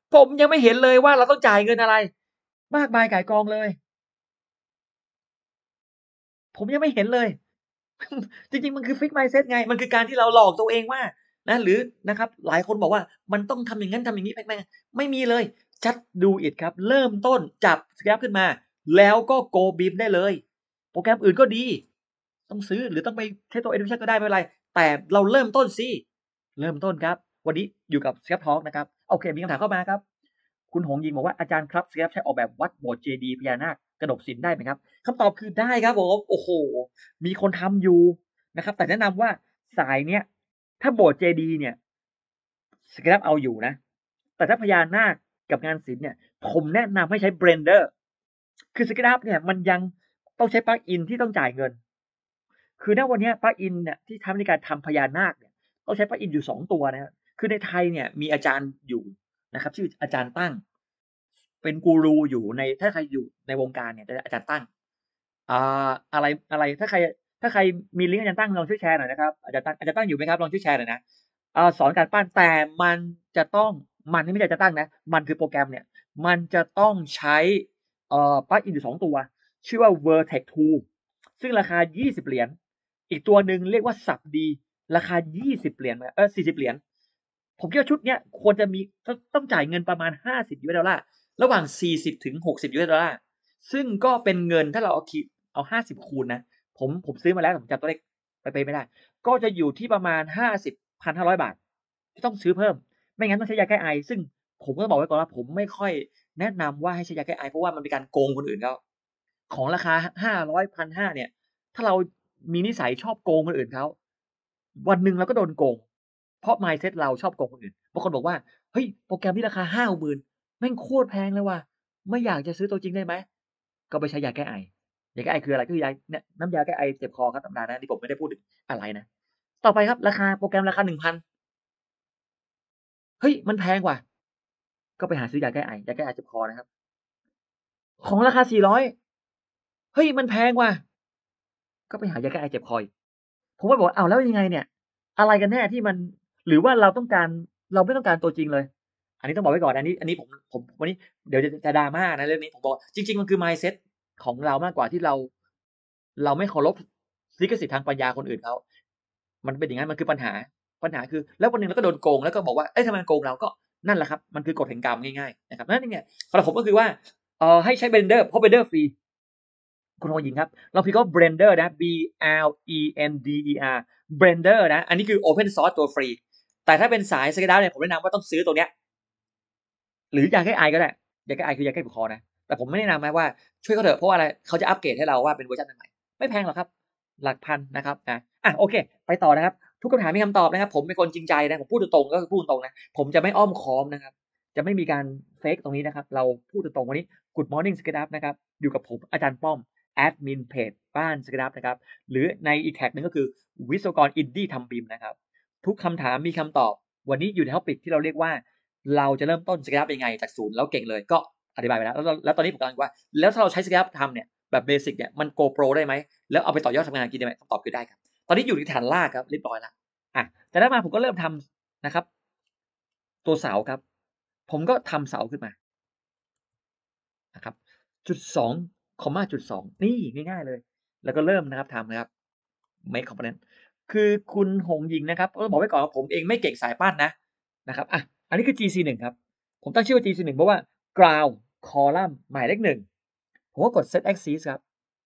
ผมยังไม่เห็นเลยว่าเราต้องจ่ายเงินอะไรมากมายก่ายกองเลยผมยังไม่เห็นเลย จริงๆมันคือ fix mindset ไงมันคือการที่เราหลอกตัวเองว่านะหรือนะครับหลายคนบอกว่ามันต้องทำอย่างนั้นทำอย่างนี้ไม่ไม่มีเลย just do it ครับเริ่มต้นจับ Scrap ขึ้นมาแล้วก็ go beam ได้เลยโปรแกรมอื่นก็ดีต้องซื้อหรือต้องไปใช้ตัว education ก็ได้ไม่เป็นไรแต่เราเริ่มต้นสิเริ่มต้นครับวันนี้อยู่กับ Scrap Talk นะครับโอเคมีคำถามเข้ามาครับคุณหงยิงบอกว่าอาจารย์ครับ Scrap ใช้ออกแบบวัดโบสถ์เจดีย์พญานาคกระดกศิลป์ได้ไหมครับคำตอบคือได้ครับผมโอ้โหมีคนทำอยู่นะครับแต่แนะนำว่าสายเนี้ยถ้าโบสถ์เจดีย์เนี่ย Scrap เอาอยู่นะแต่ถ้าพญานาคกับงานศิลป์เนี่ยผมแนะนำให้ใช้ Blender คือ Scrap เนี่ยมันยังต้องใช้ปลั๊กอินที่ต้องจ่ายเงินคือณวันนี้ปลั๊กอินเนี่ยที่ทำในการทำพญานาคเนี่ยต้องใช้ปลั๊กอินอยู่สองตัวนะครับคือในไทยเนี่ยมีอาจารย์อยู่นะครับชื่ออาจารย์ตั้งเป็นกูรูอยู่ในถ้าใครอยู่ในวงการเนี่ยจะอาจารย์ตั้งอ่าอะไรอะไรถ้าใครถ้าใครมีลิงก์อาจารย์ตั้งลองช่วยแชร์หน่อยนะครับอาจารย์ตั้งอาจารย์ตั้งอยู่ไหมครับลองช่วยแชร์หน่อยนะอ่าสอนการปั้นแต่มันจะต้องมันนี่ไม่ใช่อาจารย์ตั้งนะมันคือโปรแกรมเนี่ยมันจะต้องใช้เอ่อปลั๊กอินอยู่สองตัวชื่อว่า Vertex ทูซึ่งราคายี่สิบเหรียญอีกตัวหนึ่งเรียกว่าสับดีราคายี่สิบเหรียญเออสี่สิบเหรียญผมคิดว่าชุดเนี้ยควรจะมีต้องต้องจ่ายเงินประมาณห้าสิบยูเอสดอลลาร์ระหว่างสี่สิบถึงหกสิบยูเอสดอลลาร์ซึ่งก็เป็นเงินถ้าเราเอาคิดเอาห้าสิบคูณนะผมผมซื้อมาแล้วผมจำตัวเลขไปไปไม่ได้ก็จะอยู่ที่ประมาณห้าสิบ หนึ่งพันห้าร้อยบาทที่ต้องซื้อเพิ่มไม่งั้นต้องใช้ยาแก้ไอซึ่งผมก็บอกไว้ก่อนว่าผมไม่ค่อยแนะนำว่าให้ใช้ยาแก้ไอเพราะว่ามันเป็นการโกงคนอื่นเขาของราคาห้าร้อย หนึ่งพันห้าร้อยเนี่ยถ้าเรามีนิสัยชอบโกงคนอื่นเขาวันหนึ่งเราก็โดนโกงเพราะ mindset เราชอบโกงคนอื่นบางคนบอกว่าเฮ้ยโปรแกรมที่ราคา ห้าหมื่น แม่งโคตรแพงเลยว่ะไม่อยากจะซื้อตัวจริงได้ไหมก็ไปใช้ยาแก้ไอยาแก้ไอคืออะไรก็คือยาเนี่ยน้ำยาแก้ไอเจ็บคอครับธรรมดานะที่ผมไม่ได้พูดถึงอะไรนะต่อไปครับราคาโปรแกรมราคา หนึ่งพัน เฮ้ยมันแพงว่ะก็ไปหาซื้อยาแก้ไอยาแก้ไอเจ็บคอนะครับของราคาสี่ร้อยเฮ้ยมันแพงว่ะก็ไปหายาแก้ไอเจ็บคออีกผมก็บอกว่าอ้าวแล้วยังไงเนี่ยอะไรกันแน่ที่มันหรือว่าเราต้องการเราไม่ต้องการตัวจริงเลยอันนี้ต้องบอกไว้ก่อนอันนี้อันนี้ผมผมวันนี้เดี๋ยวจะจะ drama นะเรื่องนี้ผมบอกจริงๆมันคือ mindset ของเรามากกว่าที่เราเราไม่เคารพลิขสิทธิ์ทางปัญญาคนอื่นเขามันเป็นอย่างนั้นมันคือปัญหาปัญหาคือแล้ววันหนึ่งเราก็โดนโกงแล้วก็บอกว่าเอ๊ะทำไมมันโกงเราก็นั่นแหละครับมันคือกฎแห่งกรรมง่ายๆนะครับนั่นเนี่ยสำหรับผมก็คือว่าเอ่อให้ใช้ Blender เพราะ Blender ฟรี คุณโฮยิงครับเราพิมพ์ว่า Blender นะ B L E N D E R Blender นะอันนี้คือ Open Source ตัวฟรีแต่ถ้าเป็นสาย SketchUp เนี่ยผมแนะนำว่าต้องซื้อตัวเนี้ยหรือยาแก้ไอก็ได้ยาแก้ไอคือยาแก้ปวดคอนะแต่ผมไม่แนะนำนะว่าช่วยเขาเถอะเพราะว่าอะไรเขาจะอัปเกรดให้เราว่าเป็นเวอร์ชันใหม่ไม่แพงหรอกครับหลักพันนะครับนะอ่ะโอเคไปต่อนะครับทุกคำถามมีคำตอบนะครับผมเป็นคนจริงใจนะผมพูดตรงๆก็คือพูดตรงๆนะผมจะไม่อ้อมค้อมนะครับจะไม่มีการเฟกตรงนี้นะครับเราพูดตรงๆวันนี้ Good Morning SketchUp นะครับอยู่กับผมอาจารย์ป้อมแอดมินเพจบ้าน SketchUp นะครับหรือในอีกแท็กนึงก็คือวิศวกรอินดี้ทำบิมนะครับทุกคำถามมีคำตอบวันนี้อยู่ในท็อปิกที่เราเรียกว่าเราจะเริ่มต้น SketchUp ยังไงจากศูนย์แล้วเก่งเลยก็อธิบายไปแล้วแล้วแล้วตอนนี้ผมกำลังว่าแล้วถ้าเราใช้ SketchUp ทำเนี่ยแบบเบสิกเนี่ยมัน Go Pro ได้ไหมแล้วเอาไปต่อยอดทำงานจริงได้ไหมคำตอบคือได้ครับตอนนี้อยู่ในฐานรากครับเรียบร้อยแล้วอ่ะจากนั้นมาผมก็เริ่มทำนะครับตัวเสาครับผมก็ทำเสาขึ้นมานะครับจุดสองคอมมาจุดสองนี่ง่ายๆเลยแล้วก็เริ่มนะครับทำนะครับ make component คือคุณหงหญิงนะครับต้องบอกไว้ก่อนว่าผมเองไม่เก่งสายปั้นนะนะครับอ่ะอันนี้คือ จี ซี หนึ่ง ครับผมตั้งชื่อว่า จี ซี หนึ่ง เพราะว่า ground column หมายเลขหนึ่งผมก็กด set axis ครับ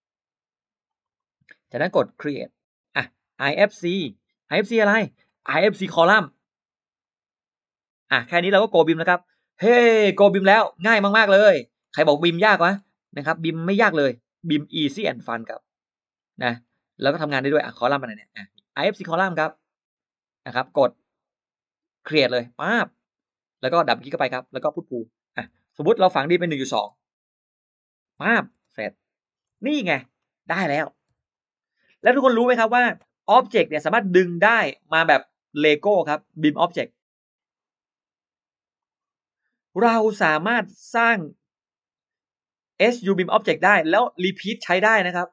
จากนั้นกด create อ่ะ ไอ เอฟ ซี ไอ เอฟ ซี อะไร ไอ เอฟ ซี column อ่ะแค่นี้เราก็ go beam แล้วครับเฮ้ go beam แล้วง่ายมากๆเลยใครบอก beam ยากวะนะครับ beam ไม่ยากเลย beam easy and fun ครับนะแล้วก็ทำงานได้ด้วยอ่ะ column อะไรเนี่ยอ่ะ ไอ เอฟ ซี column ครับนะครับกด create เลยป๊าบแล้วก็ดับคลิกเข้าไปครับแล้วก็พูดพูอ่ะสมมุติเราฝังดินเป็น หนึ่งจุดสอง ป๊าบเสร็จนี่ไงได้แล้วแล้วทุกคนรู้ไหมครับว่าอ็อบเจกต์เนี่ยสามารถดึงได้มาแบบเลโก้ครับ บีม Object เราสามารถสร้าง เอส ยู บีม Object ได้แล้ว repeat ใช้ได้นะครับ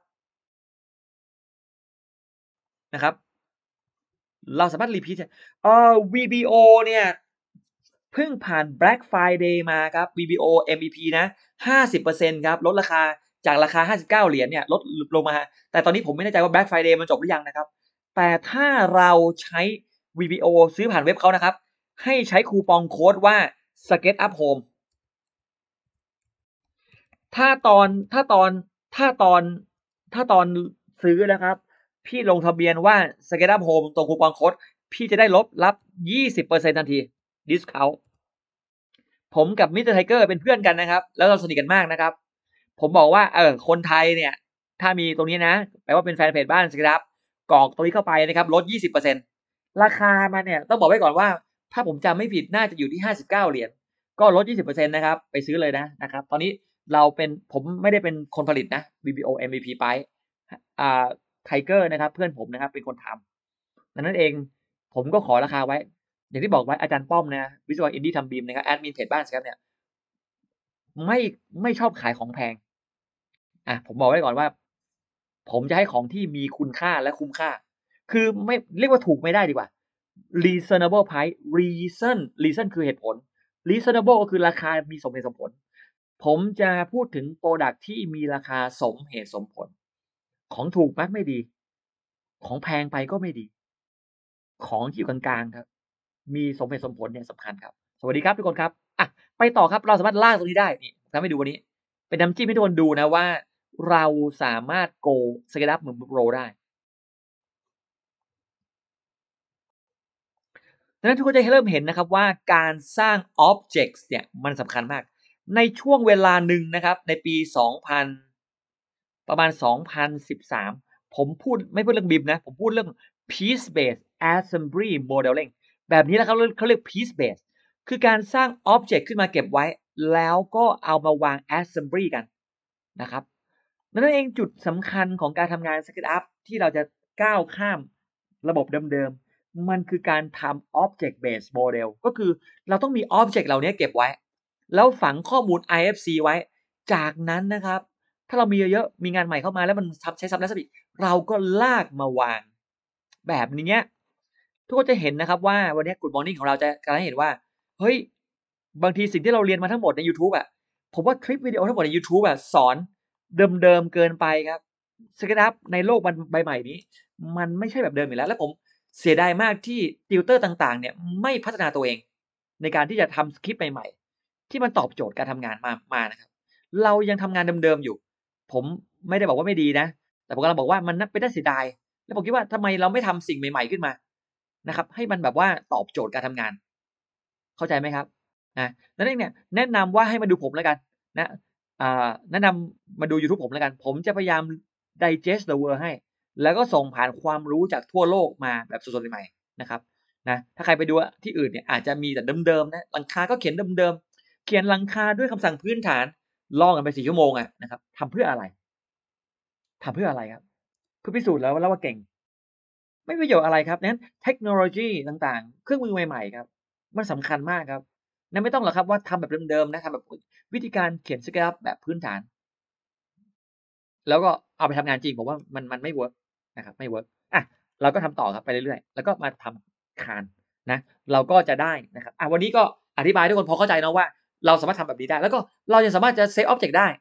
นะครับเราสามารถ repeat เอ่อ วี บี โอ เนี่ยเพิ่งผ่าน Black Friday มาครับ วี บี โอ เอ็ม อี พี นะ ห้าสิบเปอร์เซ็นต์ ครับลดราคาจากราคาห้าสิบเก้าเหรียญเนี่ยลดลงมาแต่ตอนนี้ผมไม่แน่ใจว่า Black Friday มันจบหรือยังนะครับแต่ถ้าเราใช้ วี บี โอ ซื้อผ่านเว็บเขานะครับให้ใช้คูปองโค้ดว่า SketchUp Home ถ้าตอนถ้าตอนถ้าตอนถ้าตอนซื้อนะครับพี่ลงทะเบียนว่า SketchUp Home ตรงคูปองโค้ดพี่จะได้ลดรับ ยี่สิบเปอร์เซ็นต์ ทันที discount ผมกับมิสเตอร์ไทเกอร์เป็นเพื่อนกันนะครับแล้วเราสนิทกันมากนะครับผมบอกว่าเออคนไทยเนี่ยถ้ามีตรงนี้นะแปลว่าเป็นแฟนเพจบ้านสครับกรอกตรงนี้เข้าไปนะครับลด ยี่สิบเปอร์เซ็นต์ ราคามันเนี่ยต้องบอกไว้ก่อนว่าถ้าผมจำไม่ผิดน่าจะอยู่ที่ห้าสิบเก้าเหรียญก็ลด ยี่สิบเปอร์เซ็นต์ นะครับไปซื้อเลยนะนะครับตอนนี้เราเป็นผมไม่ได้เป็นคนผลิตนะ วี บี โอ เอ็ม วี พี ไปอ่าไทเกอร์นะครับเพื่อนผมนะครับเป็นคนทำดังนั้นเองผมก็ขอราคาไว้อย่างที่บอกไว้อาจารย์ป้อมนะวิศวะอินดี้ทำบีมนะครับแอดมินเพจบ้านครับเนี่ยไม่ไม่ชอบขายของแพงอ่ะผมบอกไว้ก่อนว่าผมจะให้ของที่มีคุณค่าและคุ้มค่าคือไม่เรียกว่าถูกไม่ได้ดีกว่า reasonable price reason reason คือเหตุผล reasonable ก็คือราคามีสมเหตุสมผลผมจะพูดถึง product ที่มีราคาสมเหตุสมผลของถูกมักไม่ดีของแพงไปก็ไม่ดีของที่อยู่กลางๆครับมีสมเหตุสมผลเนี่ยสำคัญครับสวัสดีครับทุกคนครับอ่ะไปต่อครับเราสามารถลากตรงนี้ได้นี่ทำให้ดูวันนี้เป็นน้ำจิ้มให้ทุกคนดูนะว่าเราสามารถ go scale up เหมือน Pro ได้ดังนั้นทุกคนจะเริ่มเห็นนะครับว่าการสร้าง Objects เนี่ยมันสำคัญมากในช่วงเวลาหนึ่งนะครับในปีสองพันประมาณสองพันสิบสามผมพูดไม่พูดเรื่อง บี ไอ เอ็ม นะผมพูดเรื่อง Piece Based Assembly Modeling แบบนี้นะครับเขาเรียก Piece Based คือการสร้าง Object ขึ้นมาเก็บไว้แล้วก็เอามาวาง Assembly กันนะครับนั่นเองจุดสำคัญของการทำงาน SketchUp ที่เราจะก้าวข้ามระบบเดิมๆมันคือการทำ Object Based Model ก็คือเราต้องมี Object เหล่านี้เก็บไว้แล้วฝังข้อมูล ไอ เอฟ ซี ไว้จากนั้นนะครับถ้าเรามีเยอะๆมีงานใหม่เข้ามาแล้วมันใช้ซ้ำแล้วซ้ำอีกเราก็ลากมาวางแบบนี้ทุกคนจะเห็นนะครับว่าวันนี้ Good Morning ของเราจะการให้เห็นว่าเฮ้ยบางทีสิ่งที่เราเรียนมาทั้งหมดใน YouTube อะผมว่าคลิปวิดีโอทั้งหมดใน YouTube อะสอนเดิมๆเกินไปครับ SketchUp ในโลกใบใหม่นี้มันไม่ใช่แบบเดิมอีกแล้วและผมเสียดายมากที่ติวเตอร์ต่างๆเนี่ยไม่พัฒนาตัวเองในการที่จะทำสคริปต์ใหม่ๆที่มันตอบโจทย์การทำงานมามานะครับเรายังทำงานเดิมๆอยู่ผมไม่ได้บอกว่าไม่ดีนะแต่ผมกำลังบอกว่ามันเป็นน่าเสียดายแล้วผมคิดว่าทำไมเราไม่ทำสิ่งใหม่ๆขึ้นมานะครับให้มันแบบว่าตอบโจทย์การทำงานเข้าใจไหมครับนะนั่นเองเนี่ยแนะนำว่าให้มาดูผมแล้วกันนะอ่าแนะนำมาดูยูทูบผมแล้วกันผมจะพยายาม digest the world ให้แล้วก็ส่งผ่านความรู้จากทั่วโลกมาแบบสดๆใหม่ๆนะครับนะถ้าใครไปดูที่อื่นเนี่ยอาจจะมีแต่เดิมๆนะหลังคาก็เขียนเดิมๆเขียนหลังคาด้วยคำสั่งพื้นฐานลองกันไปสี่ชั่วโมงอะนะครับทำเพื่ออะไรทำเพื่ออะไรครับเพื่อพิสูจน์แล้วแล้วว่าเก่งไม่มีประโยชน์อะไรครับดังนั้นเทคโนโลยีต่างๆเครื่องมือใหม่ๆครับมันสำคัญมากครับนั่นไม่ต้องหรอกครับว่าทำแบบเดิมๆนะทำแบบวิธีการเขียน SketchUp แบบพื้นฐานแล้วก็เอาไปทำงานจริงผมว่ามันมันไม่เวิร์กนะครับไม่เวิร์กอะเราก็ทำต่อครับไปเรื่อยๆแล้วก็มาทำคานนะเราก็จะได้นะครับอ่ะวันนี้ก็อธิบายให้ทุกคนพอเข้าใจเนาะว่าเราสามารถทำแบบนี้ได้แล้วก็เรายังสามารถจะ Save Object ได้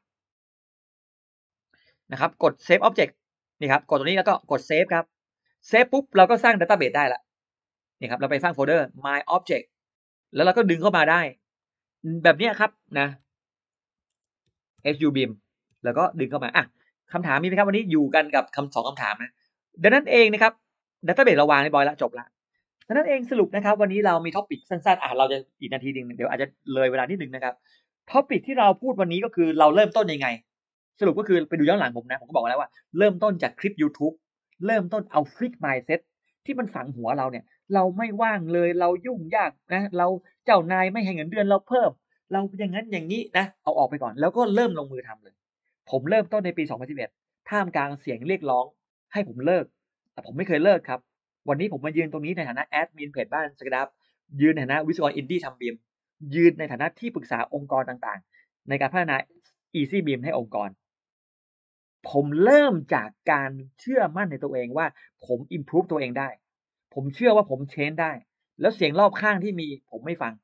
นะครับกด Save Object นี่ครับกดตรงนี้แล้วก็กด Save ครับ Save ปุ๊บเราก็สร้าง Database ได้แล้วนี่ครับเราไปสร้างโฟลเดอร์ My Object แล้วเราก็ดึงเข้ามาได้แบบนี้ครับนะ เอส ยู บี ไอ เอ็ม แล้วก็ดึงเข้ามาอ่ะคำถามมีไหมครับวันนี้อยู่กันกับคำสองคำถามนะดังนั้นเองนะครับ Database เราวางเรียบร้อยแล้วจบแล้วดังนั้นเองสรุปนะครับวันนี้เรามีท็อปิกสั้นๆอ่ะเราจะอีกนาทีนึงเดี๋ยวอาจจะเลยเวลานิดนึงนะครับท็อปิกที่เราพูดวันนี้ก็คือเราเริ่มต้นยังไงสรุปก็คือไปดูย้อนหลังผมนะผมก็บอกแล้วว่าเริ่มต้นจากคลิป YouTube เริ่มต้นเอา Fix Mindset ที่มันฝังหัวเราเนี่ยเราไม่ว่างเลยเรายุ่งยากนะเราเจ้านายไม่ให้เงินเดือนเราเพิ่มเราอย่างนั้นอย่างนี้นะเอาออกไปก่อนแล้วก็เริ่มลงมือทำเลยผมเริ่มต้นในปีสองพันสิบเอ็ดท่ามกลางเสียงเรียกร้องให้ผมเลิกแต่ผมไม่เคยเลิกครับวันนี้ผมมายืนตรงนี้ในฐานะแอดมินเพจบ้านสกดับยืนในฐานะวิศวกรอินดี้ทำบีมยืนในฐานะที่ปรึกษาองค์กรต่างๆในการพัฒนา Easy Beam ให้องค์กรผมเริ่มจากการเชื่อมั่นในตัวเองว่าผม improve ตัวเองได้ผมเชื่อว่าผม change ได้แล้วเสียงรอบข้างที่มีผมไม่ฟัง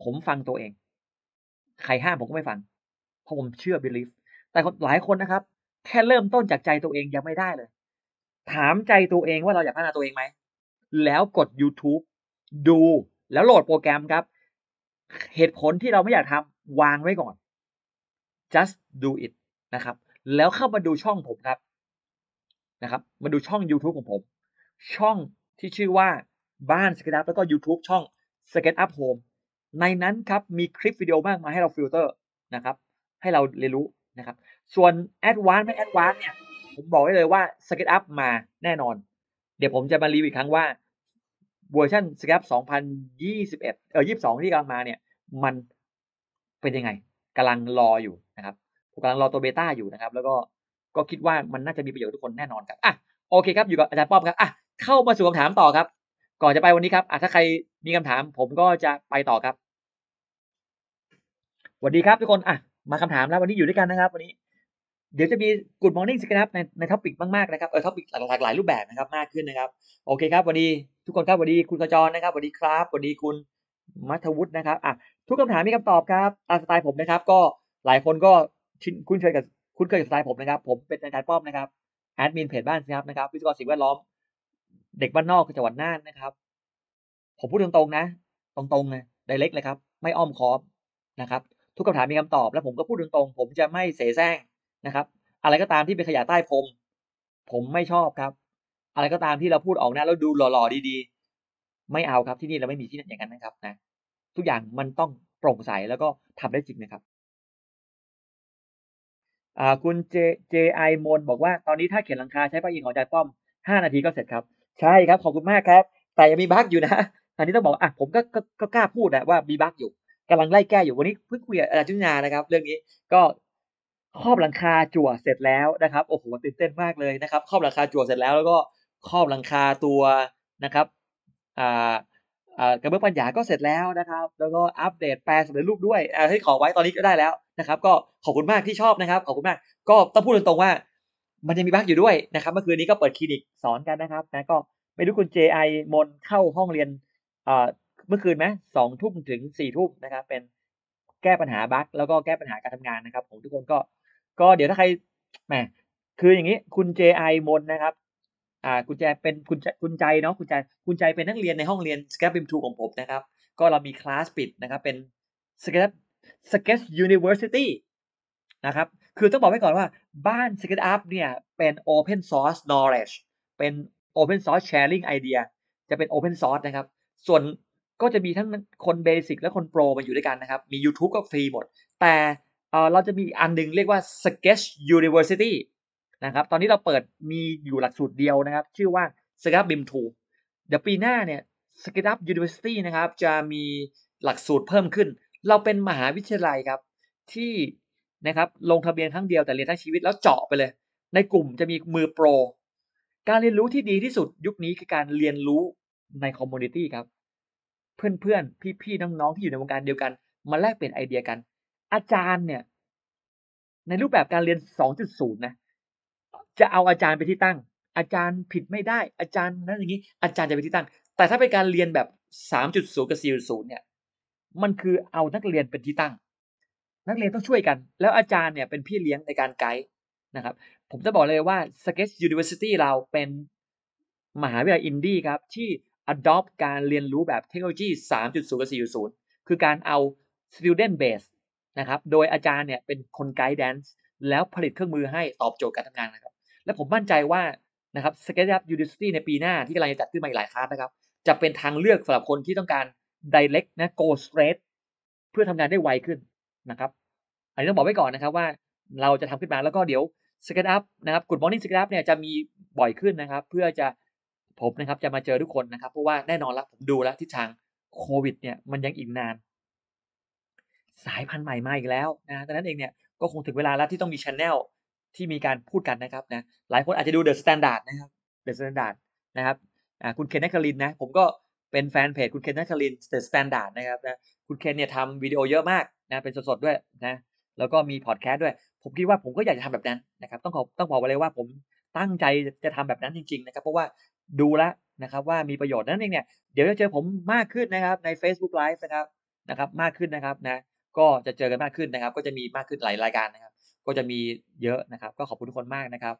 ผมฟังตัวเองใครห้ามผมก็ไม่ฟังเพราะผมเชื่อ belief แต่คนหลายคนนะครับแค่เริ่มต้นจากใจตัวเองยังไม่ได้เลยถามใจตัวเองว่าเราอยากพัฒนาตัวเองไหมแล้วกดยูทูบดูแล้วโหลดโปรแกรมครับเหตุผลที่เราไม่อยากทำวางไว้ก่อน just do it นะครับแล้วเข้ามาดูช่องผมครับนะครับมาดูช่องยูทูบของผมช่องที่ชื่อว่าบ้าน SketchUp แล้วก็ยูทูบช่อง SketchUp Home ในนั้นครับมีคลิปวิดีโอมากมายให้เราฟิลเตอร์นะครับให้เราเรียนรู้นะครับส่วน Advanced ไม่ Advanced เนี่ยผมบอกได้เลยว่า SketchUp มาแน่นอนเดี๋ยวผมจะมารีวิวอีกครั้งว่าเวอร์ชัน SketchUp สองพันยี่สิบเอ็ดเอ่อยี่สิบสองที่กำลังมาเนี่ยมันเป็นยังไงกำลังรออยู่นะครับผมกำลังรอตัวเบต้าอยู่นะครับแล้วก็ก็คิดว่ามันน่าจะมีประโยชน์กับทุกคนแน่นอนครับอ่ะโอเคครับอยู่กับอาจารย์ป้อมครับอ่ะเข้ามาสู่คำถามต่อครับก่อนจะไปวันนี้ครับอ่ะถ้าใครมีคำถามผมก็จะไปต่อครับสวัสดีครับทุกคนอ่ะมาคำถามแล้ววันนี้อยู่ด้วยกันนะครับวันนี้เดี๋ยวจะมี Good Morning Sketchup ในในท็อปิกมากๆนะครับเออท็อปิกหลากหลายรูปแบบนะครับมากขึ้นนะครับโอเคครับสวัสดีทุกคนครับสวัสดีคุณขจรนะครับสวัสดีครับสวัสดีคุณมัทวุฒินะครับอ่ะทุกคำถามมีคำตอบครับตามสไตล์ผมนะครับก็หลายคนก็ชินคุ้นเคยกับคุ้นเคยกับสไตล์ผมนะครับผมเป็นอาจารย์ป้อมนะครับแอดมินเพจบ้านสิครับนะครับวิศวกรสิ่งแวดล้อมเด็กบ้านนอกจังหวัดน่านนะครับผมพูดตรงๆนะตรงๆเลย direct เลยครับไม่อ้อมค้อมนะครับทุกคำถามมีคำตอบแล้วผมก็พูดตรงๆผมจะไม่เสแสร้งนะครับอะไรก็ตามที่เป็นขยะใต้พรมผมไม่ชอบครับอะไรก็ตามที่เราพูดออกหน้าแล้วดูหล่อๆดีๆไม่เอาครับที่นี่เราไม่มีที่อย่างนั้นนะครับนะทุกอย่างมันต้องโปร่งใสแล้วก็ทำได้จริงนะครับ อ่าคุณเจ เจ ไอ มนบอกว่าตอนนี้ถ้าเขียนหลังคาใช้ปลั๊กอินของอาจารย์ป้อมห้านาทีก็เสร็จครับใช่ครับขอบคุณมากครับแต่ยังมีบักอยู่นะอันนี้ต้องบอกอะผมก็ก็ก็กล้าพูดอะว่ามีบักอยู่กำลังไล่แก้อยู่วันนี้เพิ่งคุยกับอาจารย์ชุตินานะครับเรื่องนี้ก็ครอบหลังคาจั่วเสร็จแล้วนะครับโอ้โฮตื่นเต้นมากเลยนะครับครอบหลังคาจั่วเสร็จแล้วแล้วก็ครอบหลังคาตัวนะครับอ่าอ่ากระเบื้องปัญญาก็เสร็จแล้วนะครับแล้วก็อัปเดตแปลงสำเร็จรูปด้วยอาที่ขอไว้ตอนนี้ก็ได้แล้วนะครับก็ขอบคุณมากที่ชอบนะครับขอบคุณมาก ก็ต้องพูดตรงๆว่ามันยังมีบั๊กอยู่ด้วยนะครับเมื่อคืนนี้ก็เปิดคลินิกสอนกันนะครับนะก็ไม่รู้คุณ เจ ไอ มนเข้าห้องเรียนอ่าเมื่อคืนไหมสองทุ่มถึงสี่ทุ่มนะครับเป็นแก้ปัญหาบั๊กแล้วก็แก้ปัญหาการทำงานนะครับของทุกคนก็ก็เดี๋ยวถ้าใครแหมคืออย่างงี้คุณ เจ ไอ มนนะครับอ่าคุณแจเป็นคุณจคุณใจเนาะคุณใจคุณใจเป็นนักเรียนในห้องเรียน Scrap บี เอ็ม ทู ของผมนะครับก็เรามีคลาสปิดนะครับเป็น Scrap Sketch University นะครับคือต้องบอกไว้ก่อนว่าบ้าน SketchUp เนี่ยเป็น Open Source Knowledge เป็น Open Source Sharing Idea จะเป็น Open Source นะครับส่วนก็จะมีทั้งคนเบสิกและคนโปรมาอยู่ด้วยกันนะครับมียูทูบก็ฟรีหมดแต่เอ่อเราจะมีอีกอันหนึ่งเรียกว่า Sketch University นะครับตอนนี้เราเปิดมีอยู่หลักสูตรเดียวนะครับชื่อว่า SketchUp บี ไอ เอ็ม ทู เดี๋ยวปีหน้าเนี่ย SketchUp University นะครับจะมีหลักสูตรเพิ่มขึ้นเราเป็นมหาวิทยาลัยครับที่นะครับลงทะเบียนครั้งเดียวแต่เรียนทั้งชีวิตแล้วเจาะไปเลยในกลุ่มจะมีมือโปรการเรียนรู้ที่ดีที่สุดยุคนี้คือการเรียนรู้ในคอมมูนิตีครับเพื่อนๆพี่ๆน้องๆที่อยู่ในวงการเดียวกันมาแลกเปลี่ยนไอเดียกันอาจารย์เนี่ยในรูปแบบการเรียน สองจุดศูนย์ นะจะเอาอาจารย์เป็นที่ตั้งอาจารย์ผิดไม่ได้อาจารย์นั้นอย่างงี้อาจารย์จะเป็นที่ตั้งแต่ถ้าเป็นการเรียนแบบ สามจุดศูนย์ กับ สี่จุดศูนย์ เนี่ยมันคือเอานักเรียนเป็นที่ตั้ง นักเรียนต้องช่วยกันแล้วอาจารย์เนี่ยเป็นพี่เลี้ยงในการไกด์นะครับผมจะบอกเลยว่า Sketch University เราเป็นมหาวิทยาลัยอินดี้ครับที่ adopt การเรียนรู้แบบเทคโนโลยี สามจุดศูนย์ กับ สี่จุดศูนย์ คือการเอา student base นะครับโดยอาจารย์เนี่ยเป็นคนไกด์แดนซ์แล้วผลิตเครื่องมือให้ตอบโจทย์การทำงานนะครับและผมมั่นใจว่านะครับ SketchUp University ในปีหน้าที่กำลังจะจัดขึ้นมาอีกหลายคลาสนะครับจะเป็นทางเลือกสำหรับคนที่ต้องการ direct นะ go straight เพื่อทำงานได้ไวขึ้นนะครับ อันนี้ต้องบอกไว้ก่อนนะครับว่าเราจะทำขึ้นมาแล้วก็เดี๋ยว SketchUp นะครับ Good Morning SketchUp เนี่ยจะมีบ่อยขึ้นนะครับเพื่อจะผมนะครับจะมาเจอทุกคนนะครับเพราะว่าแน่นอนแล้วผมดูแล้วทิศทางโควิดเนี่ยมันยังอีกนานสายพันธุ์ใหม่มาอีกแล้วนะดังนั้นเองเนี่ยก็คงถึงเวลาแล้วที่ต้องมี channel ที่มีการพูดกันนะครับนะหลายคนอาจจะดู The Standard นะครับ The Standard นะครับอ่าคุณเคนนักครินทร์นะผมก็เป็นแฟนเพจคุณเคนนักครินทร์ The Standard นะครับนะคุณเคนเนี่ยทำวิดีโอเยอะมากนะเป็นสดๆด้วยนะ แล้วก็มีพอดแคสต์ด้วยผมคิดว่าผมก็อยากจะทำแบบนั้นนะครับต้องขอต้องบอกไว้เลยว่าผมตั้งใจจะทำแบบนั้นจริงๆนะครับเพราะว่าดูแล้วนะครับว่ามีประโยชน์นั่นเองเนี่ยเดี๋ยวจะเจอผมมากขึ้นนะครับใน Facebook Live นะครับนะครับมากขึ้นนะครับนะก็จะเจอกันมากขึ้นนะครับก็จะมีมากขึ้นหลายรายการนะครับก็จะมีเยอะนะครับก็ขอบคุณทุกคนมากนะครับ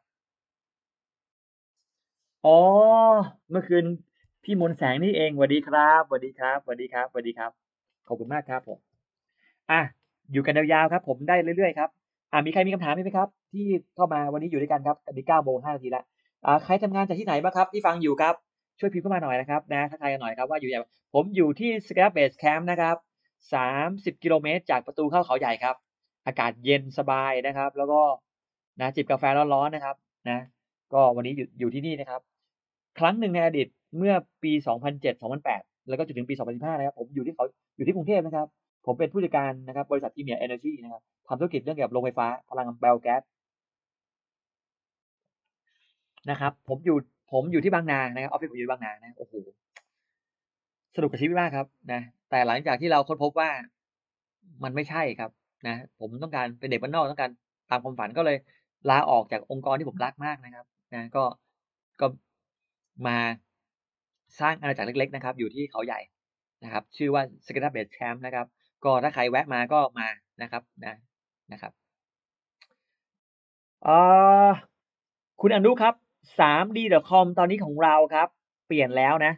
อ๋อเมื่อคืนพี่มนต์แสงนี่เองสวัสดีครับสวัสดีครับสวัสดีครับสวัสดีครับขอบคุณมากครับผมอะอยู่กันยาวๆครับผมได้เรื่อยๆครับอ่ามีใครมีคำถามอีกไหมครับที่เข้ามาวันนี้อยู่ด้วยกันครับตอนนี้เก้าโมงห้านาทีแล้วอ่าใครทำงานจากที่ไหนบ้างครับที่ฟังอยู่ครับช่วยพิมพ์เข้ามาหน่อยนะครับนะทักทายกันหน่อยครับว่าอยู่อย่างผมอยู่ที่ Scrap Base Camp นะครับสามสิบกิโลเมตรจากประตูเข้าเขาใหญ่ครับอากาศเย็นสบายนะครับแล้วก็นะจิบกาแฟร้อนๆนะครับนะก็วันนี้อยู่อยู่ที่นี่นะครับครั้งหนึ่งในอดีตเมื่อปีสองพันเจ็ด สองพันแปดแล้วก็จนถึงปีสองพันสิบห้านะครับผมอยู่ที่เขาอยู่ที่กรุงเทพนะครับผมเป็นผู้จัดการนะครับบริษัท Premier Energy นะครับทำธุรกิจเรื่องเกี่ยวกับโรงไฟฟ้าพลังงานไบโอแก๊สนะครับผมอยู่ผมอยู่ที่บางนานะครับออฟฟิศผมอยู่ที่บางนานะโอ้โฮ สนุกกับชีวิตมากครับนะแต่หลังจากที่เราค้นพบว่ามันไม่ใช่ครับนะผมต้องการเป็นเด็กบ้านนอกต้องการตามความฝันก็เลยลาออกจากองค์กรที่ผมรักมากนะครับนะก็ก็มาสร้างอาณาจักรเล็กๆนะครับอยู่ที่เขาใหญ่นะครับชื่อว่า Secretar Base Camp นะครับก็ถ้าใครแวะมาก็มานะครับนะนะครับเอ่อคุณอนุครับ ทรี ดี ดอท คอม ตอนนี้ของเราครับเปลี่ยนแล้วนะ